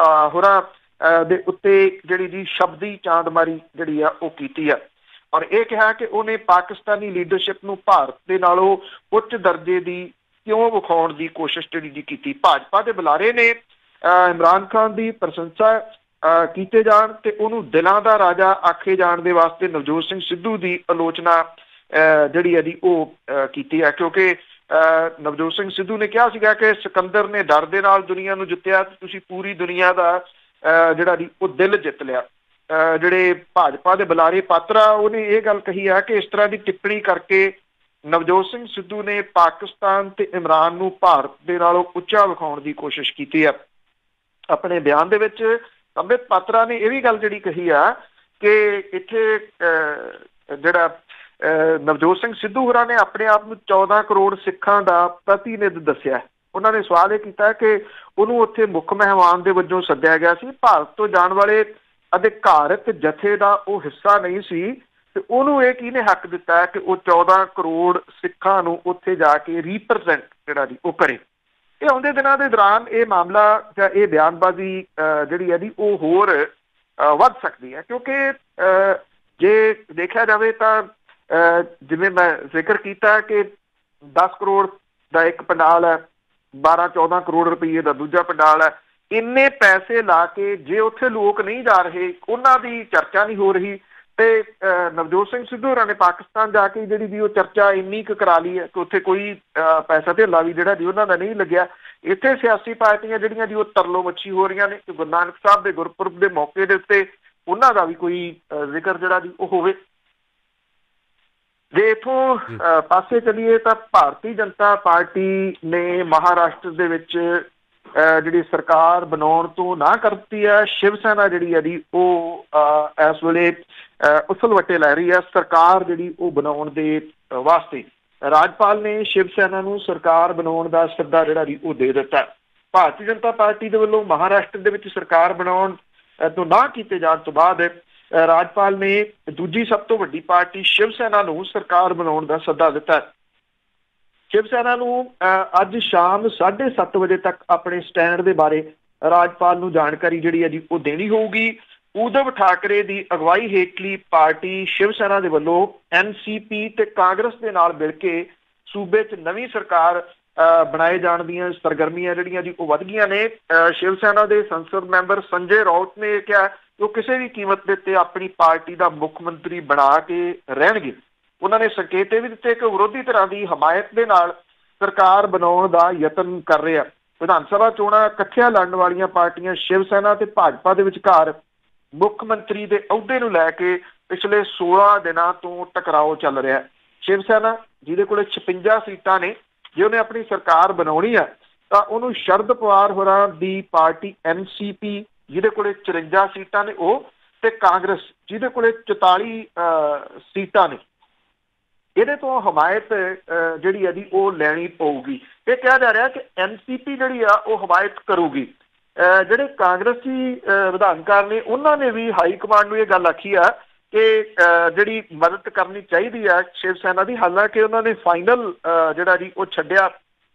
ਹੋਰਾਂ ਦੇ ਉੱਤੇ ਜਿਹੜੀ ਜੀ ਸ਼ਬਦੀ ਚਾਂਦਮਾਰੀ ਜਿਹੜੀ ਆ ਉਹ ਕੀਤੀ ਆ, ਔਰ ਇਹ ਕਿਹਾ ਕਿ ਉਹਨੇ ਪਾਕਿਸਤਾਨੀ ਲੀਡਰਸ਼ਿਪ ਨੂੰ ਭਾਰਤ ਦੇ ਨਾਲੋਂ ਉੱਚ ਦਰਜੇ ਦੀ ਕਿਉਂ ਵਿਖਾਉਣ ਦੀ ਕੋਸ਼ਿਸ਼ ਜਿਹੜੀ ਜੀ ਕੀਤੀ। ਭਾਜਪਾ ਦੇ ਬੁਲਾਰੇ ਨੇ ਇਮਰਾਨ ਖਾਨ ਦੀ ਪ੍ਰਸ਼ੰਸਾ ਕੀਤੇ ਜਾਣ ਤੇ ਉਹਨੂੰ ਦਿਲਾਂ ਦਾ ਰਾਜਾ ਆਖੇ ਜਾਣ ਦੇ ਵਾਸਤੇ ਨਵਜੋਤ ਸਿੰਘ ਸਿੱਧੂ ਦੀ ਆਲੋਚਨਾ ਜਿਹੜੀ ਹੈ ਜੀ ਉਹ ਕੀਤੀ ਹੈ, ਕਿਉਂਕਿ ਨਵਜੋਤ ਸਿੰਘ ਸਿੱਧੂ ਨੇ ਕਿਹਾ ਸੀਗਾ ਕਿ ਸਿਕੰਦਰ ਨੇ ਡਰ ਦੇ ਨਾਲ ਦੁਨੀਆ ਨੂੰ ਜਿੱਤਿਆ, ਤੁਸੀਂ ਪੂਰੀ ਦੁਨੀਆ ਦਾ ਜਿਹੜਾ ਜੀ ਉਹ ਦਿਲ ਜਿੱਤ ਲਿਆ। ਜਿਹੜੇ ਭਾਜਪਾ ਦੇ ਬੁਲਾਰੇ ਪਾਤਰਾ ਉਹਨੇ ਇਹ ਗੱਲ ਕਹੀ ਹੈ ਕਿ ਇਸ ਤਰ੍ਹਾਂ ਦੀ ਟਿੱਪਣੀ ਕਰਕੇ ਨਵਜੋਤ ਸਿੰਘ ਸਿੱਧੂ ਨੇ ਪਾਕਿਸਤਾਨ ਤੇ ਇਮਰਾਨ ਨੂੰ ਭਾਰਤ ਦੇ ਨਾਲੋਂ ਉੱਚਾ ਵਿਖਾਉਣ ਦੀ ਕੋਸ਼ਿਸ਼ ਕੀਤੀ ਹੈ। ਆਪਣੇ ਬਿਆਨ ਦੇ ਵਿੱਚ ਅੰਮ੍ਰਿਤ ਪਾਤਰਾ ਨੇ ਇਹ ਵੀ ਗੱਲ ਜਿਹੜੀ ਕਹੀ ਆ ਕਿ ਇੱਥੇ ਜਿਹੜਾ ਨਵਜੋਤ ਸਿੰਘ ਸਿੱਧੂ ਹੋਰਾਂ ਨੇ ਆਪਣੇ ਆਪ ਨੂੰ ਚੌਦਾਂ ਕਰੋੜ ਸਿੱਖਾਂ ਦਾ ਪ੍ਰਤੀਨਿਧ ਦੱਸਿਆ। ਉਹਨਾਂ ਨੇ ਸਵਾਲ ਇਹ ਕੀਤਾ ਕਿ ਉਹਨੂੰ ਉੱਥੇ ਮੁੱਖ ਮਹਿਮਾਨ ਦੇ ਵਜੋਂ ਸੱਦਿਆ ਗਿਆ ਸੀ, ਭਾਰਤ ਤੋਂ ਜਾਣ ਵਾਲੇ ਅਧਿਕਾਰਤ ਜਥੇ ਦਾ ਉਹ ਹਿੱਸਾ ਨਹੀਂ ਸੀ, ਤੇ ਉਹਨੂੰ ਇਹ ਕਿਹਨੇ ਹੱਕ ਦਿੱਤਾ ਹੈ ਕਿ ਉਹ ਚੌਦਾਂ ਕਰੋੜ ਸਿੱਖਾਂ ਨੂੰ ਉੱਥੇ ਜਾ ਕੇ ਰੀਪ੍ਰਜੈਂਟ ਜਿਹੜਾ ਜੀ ਉਹ ਕਰੇ। ਇਹ ਆਉਂਦੇ ਦਿਨਾਂ ਦੇ ਦੌਰਾਨ ਇਹ ਮਾਮਲਾ ਜਾਂ ਇਹ ਬਿਆਨਬਾਜ਼ੀ ਜਿਹੜੀ ਹੈ ਜੀ ਉਹ ਹੋਰ ਵੱਧ ਸਕਦੀ ਹੈ, ਕਿਉਂਕਿ ਜੇ ਦੇਖਿਆ ਜਾਵੇ ਤਾਂ ਜਿਵੇਂ ਮੈਂ ਜ਼ਿਕਰ ਕੀਤਾ ਕਿ ਦਸ ਕਰੋੜ ਦਾ ਇੱਕ ਪੰਡਾਲ ਹੈ, ਬਾਰਾਂ ਚੌਦਾਂ ਕਰੋੜ ਰੁਪਈਏ ਦਾ ਦੂਜਾ ਪੰਡਾਲ ਹੈ। ਇੰਨੇ ਪੈਸੇ ਲਾ ਕੇ ਜੇ ਉੱਥੇ ਲੋਕ ਨਹੀਂ ਜਾ ਰਹੇ, ਉਹਨਾਂ ਦੀ ਚਰਚਾ ਨਹੀਂ ਹੋ ਰਹੀ, ਤੇ ਨਵਜੋਤ ਸਿੰਘ ਸਿੱਧੂ ਹੋਰਾਂ ਨੇ ਪਾਕਿਸਤਾਨ ਜਾ ਕੇ ਜਿਹੜੀ ਦੀ ਉਹ ਚਰਚਾ ਇੰਨੀ ਕੁ ਕਰਾ ਲਈ ਹੈ ਕਿ ਉੱਥੇ ਕੋਈ ਪੈਸਾ ਧੇਲਾ ਵੀ ਜਿਹੜਾ ਜੀ ਉਹਨਾਂ ਦਾ ਨਹੀਂ ਲੱਗਿਆ। ਇੱਥੇ ਸਿਆਸੀ ਪਾਰਟੀਆਂ ਜਿਹੜੀਆਂ ਜੀ ਉਹ ਤਰਲੋ ਮੱਛੀ ਹੋ ਰਹੀਆਂ ਨੇ ਕਿ ਗੁਰੂ ਨਾਨਕ ਸਾਹਿਬ ਦੇ ਗੁਰਪੁਰਬ ਦੇ ਮੌਕੇ ਦੇ ਉੱਤੇ ਉਹਨਾਂ ਦਾ ਵੀ ਕੋਈ ਜ਼ਿਕਰ ਜਿਹੜਾ ਜੀ ਉਹ ਹੋਵੇ। ਜੇ ਇੱਥੋਂ ਪਾਸੇ ਚੱਲੀਏ ਤਾਂ ਭਾਰਤੀ ਜਨਤਾ ਪਾਰਟੀ ਨੇ ਮਹਾਰਾਸ਼ਟਰ ਦੇ ਵਿੱਚ ਜਿਹੜੀ ਸਰਕਾਰ ਬਣਾਉਣ ਤੋਂ ਨਾ ਕਰ ਦਿੱਤੀ ਹੈ। ਸ਼ਿਵ ਸੈਨਾ ਜਿਹੜੀ ਹੈ ਜੀ ਉਹ ਇਸ ਵੇਲੇ ਉਸਲ ਵੱਟੇ ਲੈ ਰਹੀ ਹੈ ਸਰਕਾਰ ਜਿਹੜੀ ਉਹ ਬਣਾਉਣ ਦੇ ਵਾਸਤੇ। ਰਾਜਪਾਲ ਨੇ ਸ਼ਿਵ ਸੈਨਾ ਨੂੰ ਸਰਕਾਰ ਬਣਾਉਣ ਦਾ ਸੱਦਾ ਜਿਹੜਾ ਜੀ ਉਹ ਦੇ ਦਿੱਤਾ। ਭਾਰਤੀ ਜਨਤਾ ਪਾਰਟੀ ਦੇ ਵੱਲੋਂ ਮਹਾਰਾਸ਼ਟਰ ਦੇ ਵਿੱਚ ਸਰਕਾਰ ਬਣਾਉਣ ਤੋਂ ਨਾ ਕੀਤੇ ਜਾਣ ਤੋਂ ਬਾਅਦ ਰਾਜਪਾਲ ਨੇ ਦੂਜੀ ਸਭ ਤੋਂ ਵੱਡੀ ਪਾਰਟੀ ਸ਼ਿਵ ਸੈਨਾ ਨੂੰ ਸਰਕਾਰ ਬਣਾਉਣ ਦਾ ਸੱਦਾ ਦਿੱਤਾ। ਸ਼ਿਵ ਸੈਨਾ ਨੂੰ ਅੱਜ ਸ਼ਾਮ ਸਾਢੇ ਸੱਤ ਵਜੇ ਤੱਕ ਆਪਣੇ ਸਟੈਂਡ ਦੇ ਬਾਰੇ ਰਾਜਪਾਲ ਨੂੰ ਜਾਣਕਾਰੀ ਜਿਹੜੀ ਹੈ ਜੀ ਉਹ ਦੇਣੀ ਹੋਊਗੀ। ਉਧਵ ਠਾਕਰੇ ਦੀ ਅਗਵਾਈ ਹੇਠਲੀ ਪਾਰਟੀ ਸ਼ਿਵ ਸੈਨਾ ਦੇ ਵੱਲੋਂ ਐਨ ਸੀ ਪੀ ਤੇ ਕਾਂਗਰਸ ਦੇ ਨਾਲ ਮਿਲ ਕੇ ਸੂਬੇ 'ਚ ਨਵੀਂ ਸਰਕਾਰ ਬਣਾਏ ਜਾਣ ਦੀਆਂ ਸਰਗਰਮੀਆਂ ਜਿਹੜੀਆਂ ਜੀ ਉਹ ਵੱਧ ਗਈਆਂ ਨੇ। ਸ਼ਿਵ ਸੈਨਾ ਦੇ ਸੰਸਦ ਮੈਂਬਰ ਸੰਜੇ ਰਾਉਤ ਨੇ ਕਿਹਾ ਕਿ ਉਹ ਕਿਸੇ ਵੀ ਕੀਮਤ ਦੇ ਉੱਤੇ ਆਪਣੀ ਪਾਰਟੀ ਦਾ ਮੁੱਖ ਮੰਤਰੀ ਬਣਾ ਕੇ ਰਹਿਣਗੇ। ਉਹਨਾਂ ਨੇ ਸੰਕੇਤ ਇਹ ਵੀ ਦਿੱਤੇ ਕਿ ਵਿਰੋਧੀ ਧਿਰਾਂ ਦੀ ਹਮਾਇਤ ਦੇ ਨਾਲ ਸਰਕਾਰ ਬਣਾਉਣ ਦਾ ਯਤਨ ਕਰ ਰਿਹਾ। ਵਿਧਾਨ ਸਭਾ ਚੋਣਾਂ ਇਕੱਠੀਆਂ ਲੜਨ ਵਾਲੀਆਂ ਪਾਰਟੀਆਂ ਸ਼ਿਵ ਸੈਨਾ ਤੇ ਭਾਜਪਾ ਦੇ ਵਿਚਕਾਰ ਮੁੱਖ ਮੰਤਰੀ ਦੇ ਅਹੁਦੇ ਨੂੰ ਲੈ ਕੇ ਪਿਛਲੇ ਸੋਲਾਂ ਦਿਨਾਂ ਤੋਂ ਟਕਰਾਓ ਚੱਲ ਰਿਹਾ। ਸ਼ਿਵ ਸੈਨਾ ਜਿਹਦੇ ਕੋਲੇ ਛਪੰਜਾ ਸੀਟਾਂ ਨੇ, ਜੇ ਉਹਨੇ ਆਪਣੀ ਸਰਕਾਰ ਬਣਾਉਣੀ ਹੈ ਤਾਂ ਉਹਨੂੰ ਸ਼ਰਦ ਪਵਾਰ ਹੋਰਾਂ ਦੀ ਪਾਰਟੀ ਐਨ ਸੀ ਪੀ ਜਿਹਦੇ ਕੋਲੇ ਚੁਰੰਜਾ ਸੀਟਾਂ ਨੇ ਉਹ, ਤੇ ਕਾਂਗਰਸ ਜਿਹਦੇ ਕੋਲੇ ਚੁਤਾਲੀ ਸੀਟਾਂ ਨੇ, ਇਹਦੇ ਤੋਂ ਹਮਾਇਤ ਜਿਹੜੀ ਹੈ ਜੀ ਉਹ ਲੈਣੀ ਪਊਗੀ। ਇਹ ਕਿਹਾ ਜਾ ਰਿਹਾ ਕਿ ਐਨ ਸੀ ਪੀ ਜਿਹੜੀ ਆ ਉਹ ਹਮਾਇਤ ਕਰੂਗੀ। ਜਿਹੜੇ ਕਾਂਗਰਸੀ ਵਿਧਾਨਕਾਰ ਨੇ ਉਹਨਾਂ ਨੇ ਵੀ ਹਾਈ ਕਮਾਂਡ ਨੂੰ ਇਹ ਗੱਲ ਆਖੀ ਆ ਕਿ ਜਿਹੜੀ ਮਦਦ ਕਰਨੀ ਚਾਹੀਦੀ ਹੈ ਸ਼ਿਵ ਸੈਨਾ ਦੀ। ਹਾਲਾਂਕਿ ਉਹਨਾਂ ਨੇ ਫਾਈਨਲ ਜਿਹੜਾ ਜੀ ਉਹ ਛੱਡਿਆ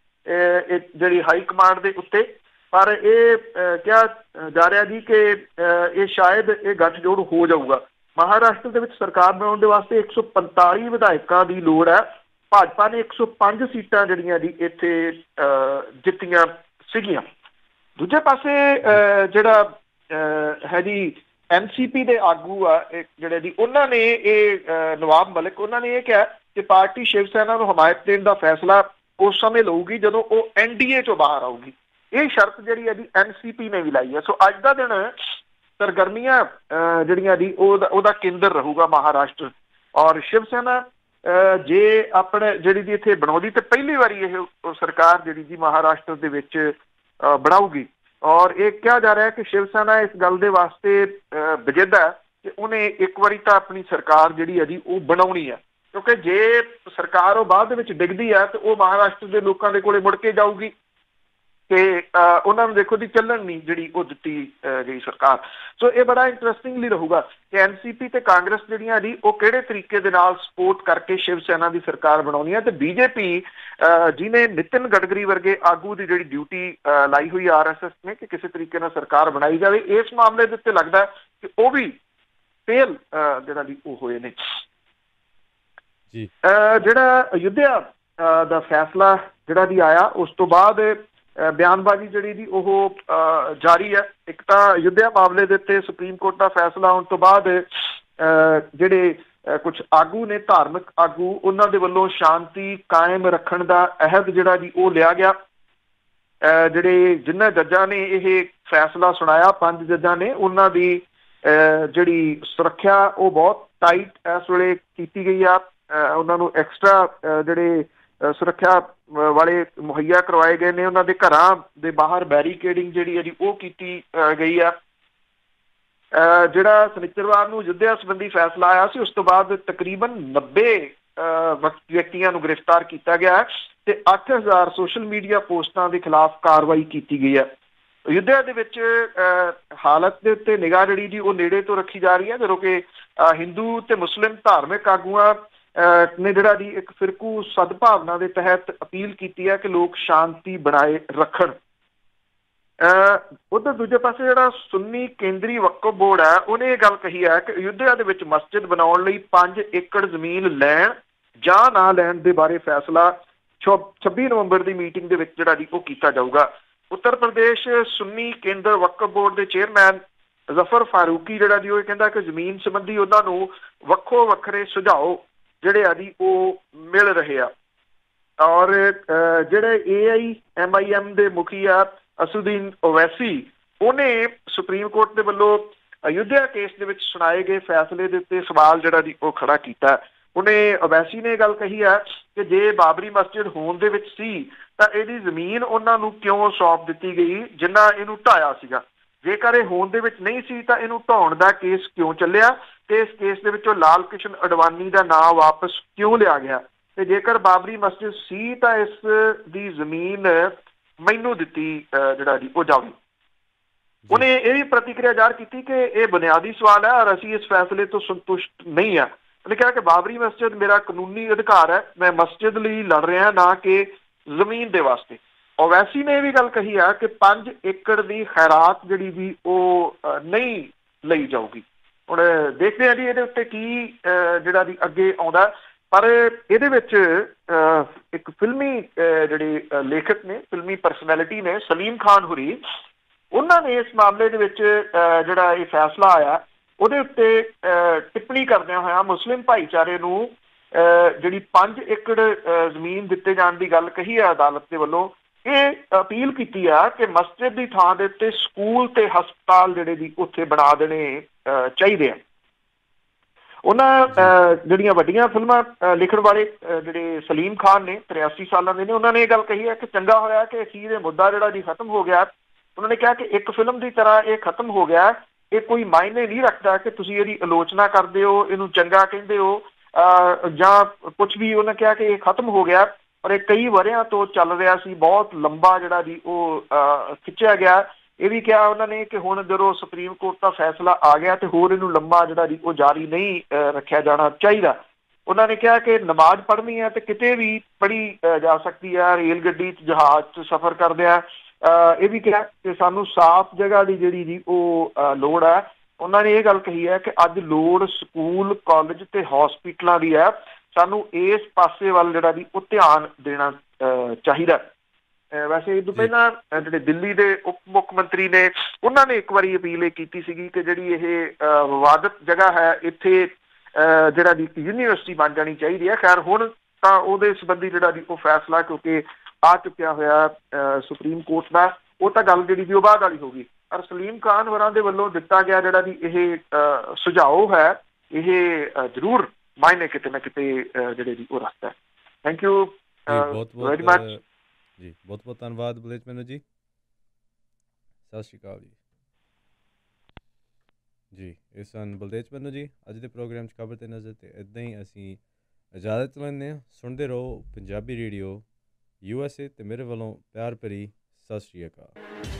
ਜਿਹੜੀ ਹਾਈ ਕਮਾਂਡ ਦੇ ਉੱਤੇ, ਪਰ ਇਹ ਕਿਹਾ ਜਾ ਰਿਹਾ ਜੀ ਕਿ ਇਹ ਸ਼ਾਇਦ ਇਹ ਗੱਠਜੋੜ ਹੋ ਜਾਊਗਾ। ਮਹਾਰਾਸ਼ਟਰ ਦੇ ਵਿੱਚ ਸਰਕਾਰ ਬਣਾਉਣ ਦੇ ਵਾਸਤੇ ਇੱਕ ਸੌ ਪੰਤਾਲੀ ਵਿਧਾਇਕਾਂ ਦੀ ਲੋੜ ਹੈ। ਭਾਜਪਾ ਨੇ ਇੱਕ ਸੌ ਪੰਜ ਸੀਟਾਂ ਜਿਹੜੀਆਂ ਜੀ ਇੱਥੇ ਜਿੱਤੀਆਂ ਸੀਗੀਆਂ। ਦੂਜੇ ਪਾਸੇ ਜਿਹੜਾ ਹੈ ਜੀ ਐਨ ਸੀ ਪੀ ਦੇ ਆਗੂ ਆ ਜਿਹੜੇ ਜੀ ਉਹਨਾਂ ਨੇ ਇਹ ਨਵਾਬ ਮਲਿਕ ਉਹਨਾਂ ਨੇ ਇਹ ਕਿਹਾ ਕਿ ਪਾਰਟੀ ਸ਼ਿਵ ਸੈਨਾ ਨੂੰ ਹਮਾਇਤ ਦੇਣ ਦਾ ਫੈਸਲਾ ਉਸ ਸਮੇਂ ਲਊਗੀ ਜਦੋਂ ਉਹ ਐਨ ਡੀ ਏ ਚੋਂ ਬਾਹਰ ਆਊਗੀ। ਇਹ ਸ਼ਰਤ ਜਿਹੜੀ ਹੈ ਜੀ ਐਨ ਸੀ ਪੀ ਨੇ ਵੀ ਲਾਈ ਹੈ। ਸੋ ਅੱਜ ਦਾ ਦਿਨ ਸਰਗਰਮੀਆਂ ਜਿਹੜੀਆਂ ਜੀ ਉਹਦਾ ਉਹਦਾ ਕੇਂਦਰ ਰਹੂਗਾ ਮਹਾਰਾਸ਼ਟਰ। ਔਰ ਸ਼ਿਵ ਸੈਨਾ ਜੇ ਆਪਣੇ ਜਿਹੜੀ ਦੀ ਇੱਥੇ ਬਣਾਉਂਦੀ ਤੇ ਪਹਿਲੀ ਵਾਰੀ ਇਹ ਸਰਕਾਰ ਜਿਹੜੀ ਜੀ ਮਹਾਰਾਸ਼ਟਰ ਦੇ ਵਿੱਚ ਬਣਾਊਗੀ। ਔਰ ਇਹ ਕਿਹਾ ਜਾ ਰਿਹਾ ਕਿ ਸ਼ਿਵ ਸੈਨਾ ਇਸ ਗੱਲ ਦੇ ਵਾਸਤੇ ਵਜਿੱਦਾ ਕਿ ਉਹਨੇ ਇੱਕ ਵਾਰੀ ਤਾਂ ਆਪਣੀ ਸਰਕਾਰ ਜਿਹੜੀ ਹੈ ਜੀ ਉਹ ਬਣਾਉਣੀ ਹੈ, ਕਿਉਂਕਿ ਜੇ ਸਰਕਾਰ ਉਹ ਬਾਅਦ ਦੇ ਵਿੱਚ ਡਿੱਗਦੀ ਹੈ ਤੇ ਉਹ ਮਹਾਰਾਸ਼ਟਰ ਦੇ ਲੋਕਾਂ ਦੇ ਕੋਲੇ ਮੁੜ ਕੇ ਜਾਊਗੀ ਕਿ ਉਹਨਾਂ ਨੂੰ ਦੇਖੋ ਦੀ ਚੱਲਣ ਨਹੀਂ ਜਿਹੜੀ ਉਹ ਦਿੱਤੀ ਗਈ ਸਰਕਾਰ। ਸੋ ਇਹ ਬੜਾ ਇੰਟਰਸਟਿੰਗਲੀ ਰਹੂਗਾ ਕਿ ਐਨ ਸੀ ਪੀ ਤੇ ਕਾਂਗਰਸ ਜਿਹੜੀਆਂ ਜੀ ਉਹ ਕਿਹੜੇ ਤਰੀਕੇ ਦੇ ਨਾਲ ਸਪੋਰਟ ਕਰਕੇ ਸ਼ਿਵ ਸੈਨਾ ਦੀ ਸਰਕਾਰ ਬਣਾਉਣੀ ਹੈ। ਤੇ ਬੀ ਜੇ ਪੀ ਜਿਹਨੇ ਨਿਤਿਨ ਗਡਕਰੀ ਵਰਗੇ ਆਗੂ ਦੀ ਜਿਹੜੀ ਡਿਊਟੀ ਲਾਈ ਹੋਈ ਆਰ ਐਸ ਐਸ ਨੇ ਕਿ ਕਿਸੇ ਤਰੀਕੇ ਨਾਲ ਸਰਕਾਰ ਬਣਾਈ ਜਾਵੇ, ਇਸ ਮਾਮਲੇ ਦੇ ਉੱਤੇ ਲੱਗਦਾ ਕਿ ਉਹ ਵੀ ਫੇਲ ਜਿਹੜਾ ਜੀ ਉਹ ਹੋਏ ਨੇ। ਜਿਹੜਾ ਅਯੁੱਧਿਆ ਦਾ ਫੈਸਲਾ ਜਿਹੜਾ ਵੀ ਆਇਆ ਉਸ ਤੋਂ ਬਾਅਦ ਬਿਆਨਬਾਜ਼ੀ ਜਿਹੜੀ ਦੀ ਉਹ ਜਾਰੀ ਹੈ। ਇੱਕ ਤਾਂ ਅਯੁੱਧਿਆ ਮਾਮਲੇ ਦੇ ਉੱਤੇ ਸੁਪਰੀਮ ਕੋਰਟ ਦਾ ਫੈਸਲਾ ਆਉਣ ਤੋਂ ਬਾਅਦ ਜਿਹੜੇ ਕੁਛ ਆਗੂ ਨੇ ਧਾਰਮਿਕ ਆਗੂ ਉਹਨਾਂ ਦੇ ਵੱਲੋਂ ਸ਼ਾਂਤੀ ਕਾਇਮ ਰੱਖਣ ਦਾ ਅਹਿਦ ਜਿਹੜਾ ਜੀ ਉਹ ਲਿਆ ਗਿਆ। ਜਿਹੜੇ ਜਿਨ੍ਹਾਂ ਜੱਜਾਂ ਨੇ ਇਹ ਫੈਸਲਾ ਸੁਣਾਇਆ, ਪੰਜ ਜੱਜਾਂ ਨੇ, ਉਹਨਾਂ ਦੀ ਜਿਹੜੀ ਸੁਰੱਖਿਆ ਉਹ ਬਹੁਤ ਟਾਈਟ ਇਸ ਵੇਲੇ ਕੀਤੀ ਗਈ ਆ। ਉਹਨਾਂ ਨੂੰ ਐਕਸਟਰਾ ਜਿਹੜੇ ਸੁਰੱਖਿਆ ਵਾਲੇ ਮੁਹੱਈਆ ਕਰਵਾਏ ਗਏ ਨੇ। ਉਹਨਾਂ ਦੇ ਘਰਾਂ ਦੇ ਬਾਹਰ ਬੈਰੀਕੇਡਿੰਗ ਜਿਹੜੀ ਹੈ ਜੀ ਉਹ ਕੀਤੀ ਗਈ ਆ। ਜਿਹੜਾ ਸ਼ਨੀਚਰਵਾਰ ਨੂੰ ਅਯੁੱਧਿਆ ਸੰਬੰਧੀ ਫੈਸਲਾ ਆਇਆ ਸੀ ਉਸ ਤੋਂ ਬਾਅਦ ਤਕਰੀਬਨ ਨੱਬੇ ਵਿਅਕਤੀਆਂ ਨੂੰ ਗ੍ਰਿਫਤਾਰ ਕੀਤਾ ਗਿਆ ਤੇ ਅੱਠ ਹਜ਼ਾਰ ਸੋਸ਼ਲ ਮੀਡੀਆ ਪੋਸਟਾਂ ਦੇ ਖਿਲਾਫ ਕਾਰਵਾਈ ਕੀਤੀ ਗਈ ਹੈ। ਅਯੁੱਧਿਆ ਦੇ ਵਿੱਚ ਹਾਲਤ ਦੇ ਉੱਤੇ ਨਿਗਾਹ ਜਿਹੜੀ ਜੀ ਉਹ ਨੇੜੇ ਤੋਂ ਰੱਖੀ ਜਾ ਰਹੀ ਹੈ, ਜਦੋਂ ਕਿ ਹਿੰਦੂ ਤੇ ਮੁਸਲਿਮ ਧਾਰਮਿਕ ਆਗੂਆਂ ਨੇ ਜਿਹੜਾ ਜੀ ਇੱਕ ਫਿਰਕੂ ਸਦਭਾਵਨਾ ਦੇ ਤਹਿਤ ਅਪੀਲ ਕੀਤੀ ਹੈ ਕਿ ਲੋਕ ਸ਼ਾਂਤੀ ਬਣਾਏ ਰੱਖਣ। ਉਧਰ ਦੂਜੇ ਪਾਸੇ ਜਿਹੜਾ ਸੁੰਨੀ ਕੇਂਦਰੀ ਵਕਫ ਬੋਰਡ ਹੈ ਉਹਨੇ ਇਹ ਗੱਲ ਕਹੀ ਹੈ ਕਿ ਅਯੁੱਧਿਆ ਦੇ ਵਿੱਚ ਮਸਜਿਦ ਬਣਾਉਣ ਲਈ ਪੰਜ ਏਕੜ ਜ਼ਮੀਨ ਲੈਣ ਜਾਂ ਨਾ ਲੈਣ ਦੇ ਬਾਰੇ ਫੈਸਲਾ ਛੱਬੀ ਨਵੰਬਰ ਦੀ ਮੀਟਿੰਗ ਦੇ ਵਿੱਚ ਜਿਹੜਾ ਜੀ ਉਹ ਕੀਤਾ ਜਾਊਗਾ। ਉੱਤਰ ਪ੍ਰਦੇਸ਼ ਸੁੰਨੀ ਕੇਂਦਰ ਵਕਫ ਬੋਰਡ ਦੇ ਚੇਅਰਮੈਨ ਜ਼ਫਰ ਫਾਰੂਕੀ ਜਿਹੜਾ ਜੀ ਉਹ ਕਹਿੰਦਾ ਕਿ ਜ਼ਮੀਨ ਸੰਬੰਧੀ ਉਹਨਾਂ ਨੂੰ ਵੱਖੋ ਵੱਖਰੇ ਸੁਝਾਅ ਜਿਹੜੇ ਆ ਜੀ ਉਹ ਮਿਲ ਰਹੇ ਆ। ਔਰ ਜਿਹੜੇ ਏ ਆਈ ਐਮ ਆਈ ਐਮ ਦੇ ਮੁਖੀ ਆ ਅਸੂਦੀਨ ਓਵੈਸੀ, ਉਹਨੇ ਸੁਪਰੀਮ ਕੋਰਟ ਦੇ ਵੱਲੋਂ ਅਯੁੱਧਿਆ ਕੇਸ ਦੇ ਵਿੱਚ ਸੁਣਾਏ ਗਏ ਫੈਸਲੇ ਦੇ ਉੱਤੇ ਸਵਾਲ ਜਿਹੜਾ ਜੀ ਉਹ ਖੜਾ ਕੀਤਾ। ਉਹਨੇ ਓਵੈਸੀ ਨੇ ਗੱਲ ਕਹੀ ਆ ਕਿ ਜੇ ਬਾਬਰੀ ਮਸਜਿਦ ਹੋਂਦ ਦੇ ਵਿੱਚ ਸੀ ਤਾਂ ਇਹਦੀ ਜ਼ਮੀਨ ਉਹਨਾਂ ਨੂੰ ਕਿਉਂ ਸੌਂਪ ਦਿੱਤੀ ਗਈ ਜਿੰਨਾ ਇਹਨੂੰ ਢਾਇਆ ਸੀਗਾ। ਜੇਕਰ ਇਹ ਹੋਂਦ ਦੇ ਵਿੱਚ ਨਹੀਂ ਸੀ ਤਾਂ ਇਹਨੂੰ ਢਾਉਣ ਦਾ ਕੇਸ ਕਿਉਂ ਚੱਲਿਆ ਤੇ ਇਸ ਕੇਸ ਦੇ ਵਿੱਚੋਂ ਲਾਲ ਕ੍ਰਿਸ਼ਨ ਅਡਵਾਨੀ ਦਾ ਨਾਂ ਵਾਪਸ ਕਿਉਂ ਲਿਆ ਗਿਆ ਤੇ ਜੇਕਰ ਬਾਬਰੀ ਮਸਜਿਦ ਸੀ ਤਾਂ ਇਸ ਦੀ ਜ਼ਮੀਨ ਮੈਨੂੰ ਦਿੱਤੀ ਜਿਹੜਾ ਜੀ ਉਹ ਜਾਵੇ। ਉਹਨੇ ਇਹ ਵੀ ਪ੍ਰਤੀਕਿਰਿਆ ਜ਼ਾਹਰ ਕੀਤੀ ਕਿ ਇਹ ਬੁਨਿਆਦੀ ਸਵਾਲ ਹੈ ਔਰ ਅਸੀਂ ਇਸ ਫੈਸਲੇ ਤੋਂ ਸੰਤੁਸ਼ਟ ਨਹੀਂ ਹਾਂ। ਉਹਨੇ ਕਿਹਾ ਕਿ ਬਾਬਰੀ ਮਸਜਿਦ ਮੇਰਾ ਕਾਨੂੰਨੀ ਅਧਿਕਾਰ ਹੈ, ਮੈਂ ਮਸਜਿਦ ਲਈ ਲੜ ਰਿਹਾ ਨਾ ਕਿ ਜ਼ਮੀਨ ਦੇ ਵਾਸਤੇ। ਓਵੈਸੀ ਨੇ ਇਹ ਵੀ ਗੱਲ ਕਹੀ ਆ ਕਿ ਪੰਜ ਏਕੜ ਦੀ ਖੈਰਾਤ ਜਿਹੜੀ ਵੀ ਉਹ ਨਹੀਂ ਲਈ ਜਾਊਗੀ। ਹੁਣ ਦੇਖਦੇ ਹਾਂ ਜੀ ਇਹਦੇ ਉੱਤੇ ਕੀ ਜਿਹੜਾ ਜੀ ਅੱਗੇ ਆਉਂਦਾ। ਪਰ ਇਹਦੇ ਵਿੱਚ ਇੱਕ ਫਿਲਮੀ ਜਿਹੜੇ ਲੇਖਕ ਨੇ, ਫਿਲਮੀ ਪਰਸਨੈਲਿਟੀ ਨੇ, ਸਲੀਮ ਖਾਨ ਹੁਰੀ, ਉਹਨਾਂ ਨੇ ਇਸ ਮਾਮਲੇ ਦੇ ਵਿੱਚ ਜਿਹੜਾ ਇਹ ਫੈਸਲਾ ਆਇਆ ਉਹਦੇ ਉੱਤੇ ਟਿੱਪਣੀ ਕਰਦਿਆਂ ਹੋਇਆ ਮੁਸਲਿਮ ਭਾਈਚਾਰੇ ਨੂੰ ਜਿਹੜੀ ਪੰਜ ਏਕੜ ਜ਼ਮੀਨ ਦਿੱਤੇ ਜਾਣ ਦੀ ਗੱਲ ਕਹੀ ਹੈ ਅਦਾਲਤ ਦੇ ਵੱਲੋਂ, ਇਹ ਅਪੀਲ ਕੀਤੀ ਆ ਕਿ ਮਸਜਿਦ ਦੀ ਥਾਂ ਦੇ ਉੱਤੇ ਸਕੂਲ ਤੇ ਹਸਪਤਾਲ ਜਿਹੜੇ ਵੀ ਉੱਥੇ ਬਣਾ ਦੇਣੇ ਚਾਹੀਦੇ ਆ। ਉਹਨਾਂ ਜਿਹੜੀਆਂ ਵੱਡੀਆਂ ਫਿਲਮਾਂ ਲਿਖਣ ਵਾਲੇ ਜਿਹੜੇ ਸਲੀਮ ਖਾਨ ਨੇ, ਤਰਿਆਸੀ ਸਾਲਾਂ ਦੇ ਨੇ, ਉਹਨਾਂ ਨੇ ਇਹ ਗੱਲ ਕਹੀ ਹੈ ਕਿ ਚੰਗਾ ਹੋਇਆ ਕਿ ਅਖੀਰ ਇਹ ਮੁੱਦਾ ਜਿਹੜਾ ਜੀ ਖਤਮ ਹੋ ਗਿਆ। ਉਹਨਾਂ ਨੇ ਕਿਹਾ ਕਿ ਇੱਕ ਫਿਲਮ ਦੀ ਤਰ੍ਹਾਂ ਇਹ ਖਤਮ ਹੋ ਗਿਆ, ਇਹ ਕੋਈ ਮਾਇਨੇ ਨਹੀਂ ਰੱਖਦਾ ਕਿ ਤੁਸੀਂ ਇਹਦੀ ਆਲੋਚਨਾ ਕਰਦੇ ਹੋ, ਇਹਨੂੰ ਚੰਗਾ ਕਹਿੰਦੇ ਹੋ ਜਾਂ ਕੁਛ ਵੀ। ਉਹਨਾਂ ਕਿਹਾ ਕਿ ਇਹ ਖਤਮ ਹੋ ਗਿਆ ਔਰ ਇਹ ਕਈ ਵਰ੍ਹਿਆਂ ਤੋਂ ਚੱਲ ਰਿਹਾ ਸੀ, ਬਹੁਤ ਲੰਬਾ ਜਿਹੜਾ ਜੀ ਉਹ ਖਿੱਚਿਆ ਗਿਆ। ਇਹ ਵੀ ਕਿਹਾ ਉਹਨਾਂ ਨੇ ਕਿ ਹੁਣ ਜਦੋਂ ਸੁਪਰੀਮ ਕੋਰਟ ਦਾ ਫੈਸਲਾ ਆ ਗਿਆ ਤੇ ਹੋਰ ਇਹਨੂੰ ਲੰਬਾ ਜਿਹੜਾ ਜੀ ਉਹ ਜਾਰੀ ਨਹੀਂ ਰੱਖਿਆ ਜਾਣਾ ਚਾਹੀਦਾ। ਉਹਨਾਂ ਨੇ ਕਿਹਾ ਕਿ ਨਮਾਜ਼ ਪੜ੍ਹਨੀ ਹੈ ਤੇ ਕਿਤੇ ਵੀ ਪੜ੍ਹੀ ਜਾ ਸਕਦੀ ਹੈ, ਰੇਲ ਗੱਡੀ 'ਚ, ਜਹਾਜ਼ 'ਚ ਸਫ਼ਰ ਕਰਦਿਆਂ। ਇਹ ਵੀ ਕਿਹਾ ਕਿ ਸਾਨੂੰ ਸਾਫ਼ ਜਗ੍ਹਾ ਦੀ ਜਿਹੜੀ ਜੀ ਉਹ ਲੋੜ ਹੈ। ਉਹਨਾਂ ਨੇ ਇਹ ਗੱਲ ਕਹੀ ਹੈ ਕਿ ਅੱਜ ਲੋੜ ਸਕੂਲ, ਕਾਲਜ ਤੇ ਹਸਪੀਟਲਾਂ ਦੀ ਹੈ, ਸਾਨੂੰ ਇਸ ਪਾਸੇ ਵੱਲ ਜਿਹੜਾ ਜੀ ਉਹ ਧਿਆਨ ਦੇਣਾ ਚਾਹੀਦਾ। ਵੈਸੇ ਇਹ ਤੋਂ ਪਹਿਲਾਂ ਜਿਹੜੇ ਦਿੱਲੀ ਦੇ ਉਪ ਮੁੱਖ ਮੰਤਰੀ ਨੇ, ਉਹਨਾਂ ਨੇ ਇੱਕ ਵਾਰੀ ਅਪੀਲ ਇਹ ਕੀਤੀ ਸੀਗੀ ਕਿ ਜਿਹੜੀ ਇਹ ਵਿਵਾਦਤ ਜਗ੍ਹਾ ਹੈ ਇੱਥੇ ਜਿਹੜਾ ਜੀ ਯੂਨੀਵਰਸਿਟੀ ਬਣ ਜਾਣੀ ਚਾਹੀਦੀ ਹੈ। ਖੈਰ ਹੁਣ ਤਾਂ ਉਹਦੇ ਸੰਬੰਧੀ ਜਿਹੜਾ ਜੀ ਉਹ ਫੈਸਲਾ ਕਿਉਂਕਿ ਆ ਚੁੱਕਿਆ ਹੋਇਆ ਸੁਪਰੀਮ ਕੋਰਟ ਦਾ, ਉਹ ਤਾਂ ਗੱਲ ਜਿਹੜੀ ਜੀ ਉਹ ਬਾਅਦ ਵਾਲੀ ਹੋ ਗਈ। ਔਰ ਸਲੀਮ ਖਾਨ ਹੋਰਾਂ ਦੇ ਵੱਲੋਂ ਦਿੱਤਾ ਗਿਆ ਜਿਹੜਾ ਜੀ ਇਹ ਸੁਝਾਅ ਹੈ, ਇਹ ਜ਼ਰੂਰ ਮਾਇਨੇ ਕਿਤੇ ਨਾ ਕਿਤੇ ਜਿਹੜੇ ਜੀ ਉਹ ਰੱਖਦਾ। ਥੈਂਕ ਯੂ ਵੈਰੀ ਮਚ ਜੀ। ਬਹੁਤ ਬਹੁਤ ਧੰਨਵਾਦ ਬਲੇਜ ਮੈਨੂੰ ਜੀ। ਸਤਿ ਸ਼੍ਰੀ ਅਕਾਲ ਜੀ। ਜੀ ਇਹ ਸਨ ਬਲਦੇਜ ਮੈਨੂੰ ਜੀ। ਅੱਜ ਦੇ ਪ੍ਰੋਗਰਾਮ 'ਚ ਖਬਰ ਤੇ ਨਜ਼ਰ ਤੇ ਇੱਦਾਂ ਹੀ ਅਸੀਂ ਇਜਾਜ਼ਤ ਲੈਂਦੇ ਹਾਂ। ਸੁਣਦੇ ਰਹੋ Punjabi radio U S A, ਅਤੇ ਮੇਰੇ ਵੱਲੋਂ ਪਿਆਰ ਭਰੀ ਸਤਿ ਸ਼੍ਰੀ ਅਕਾਲ।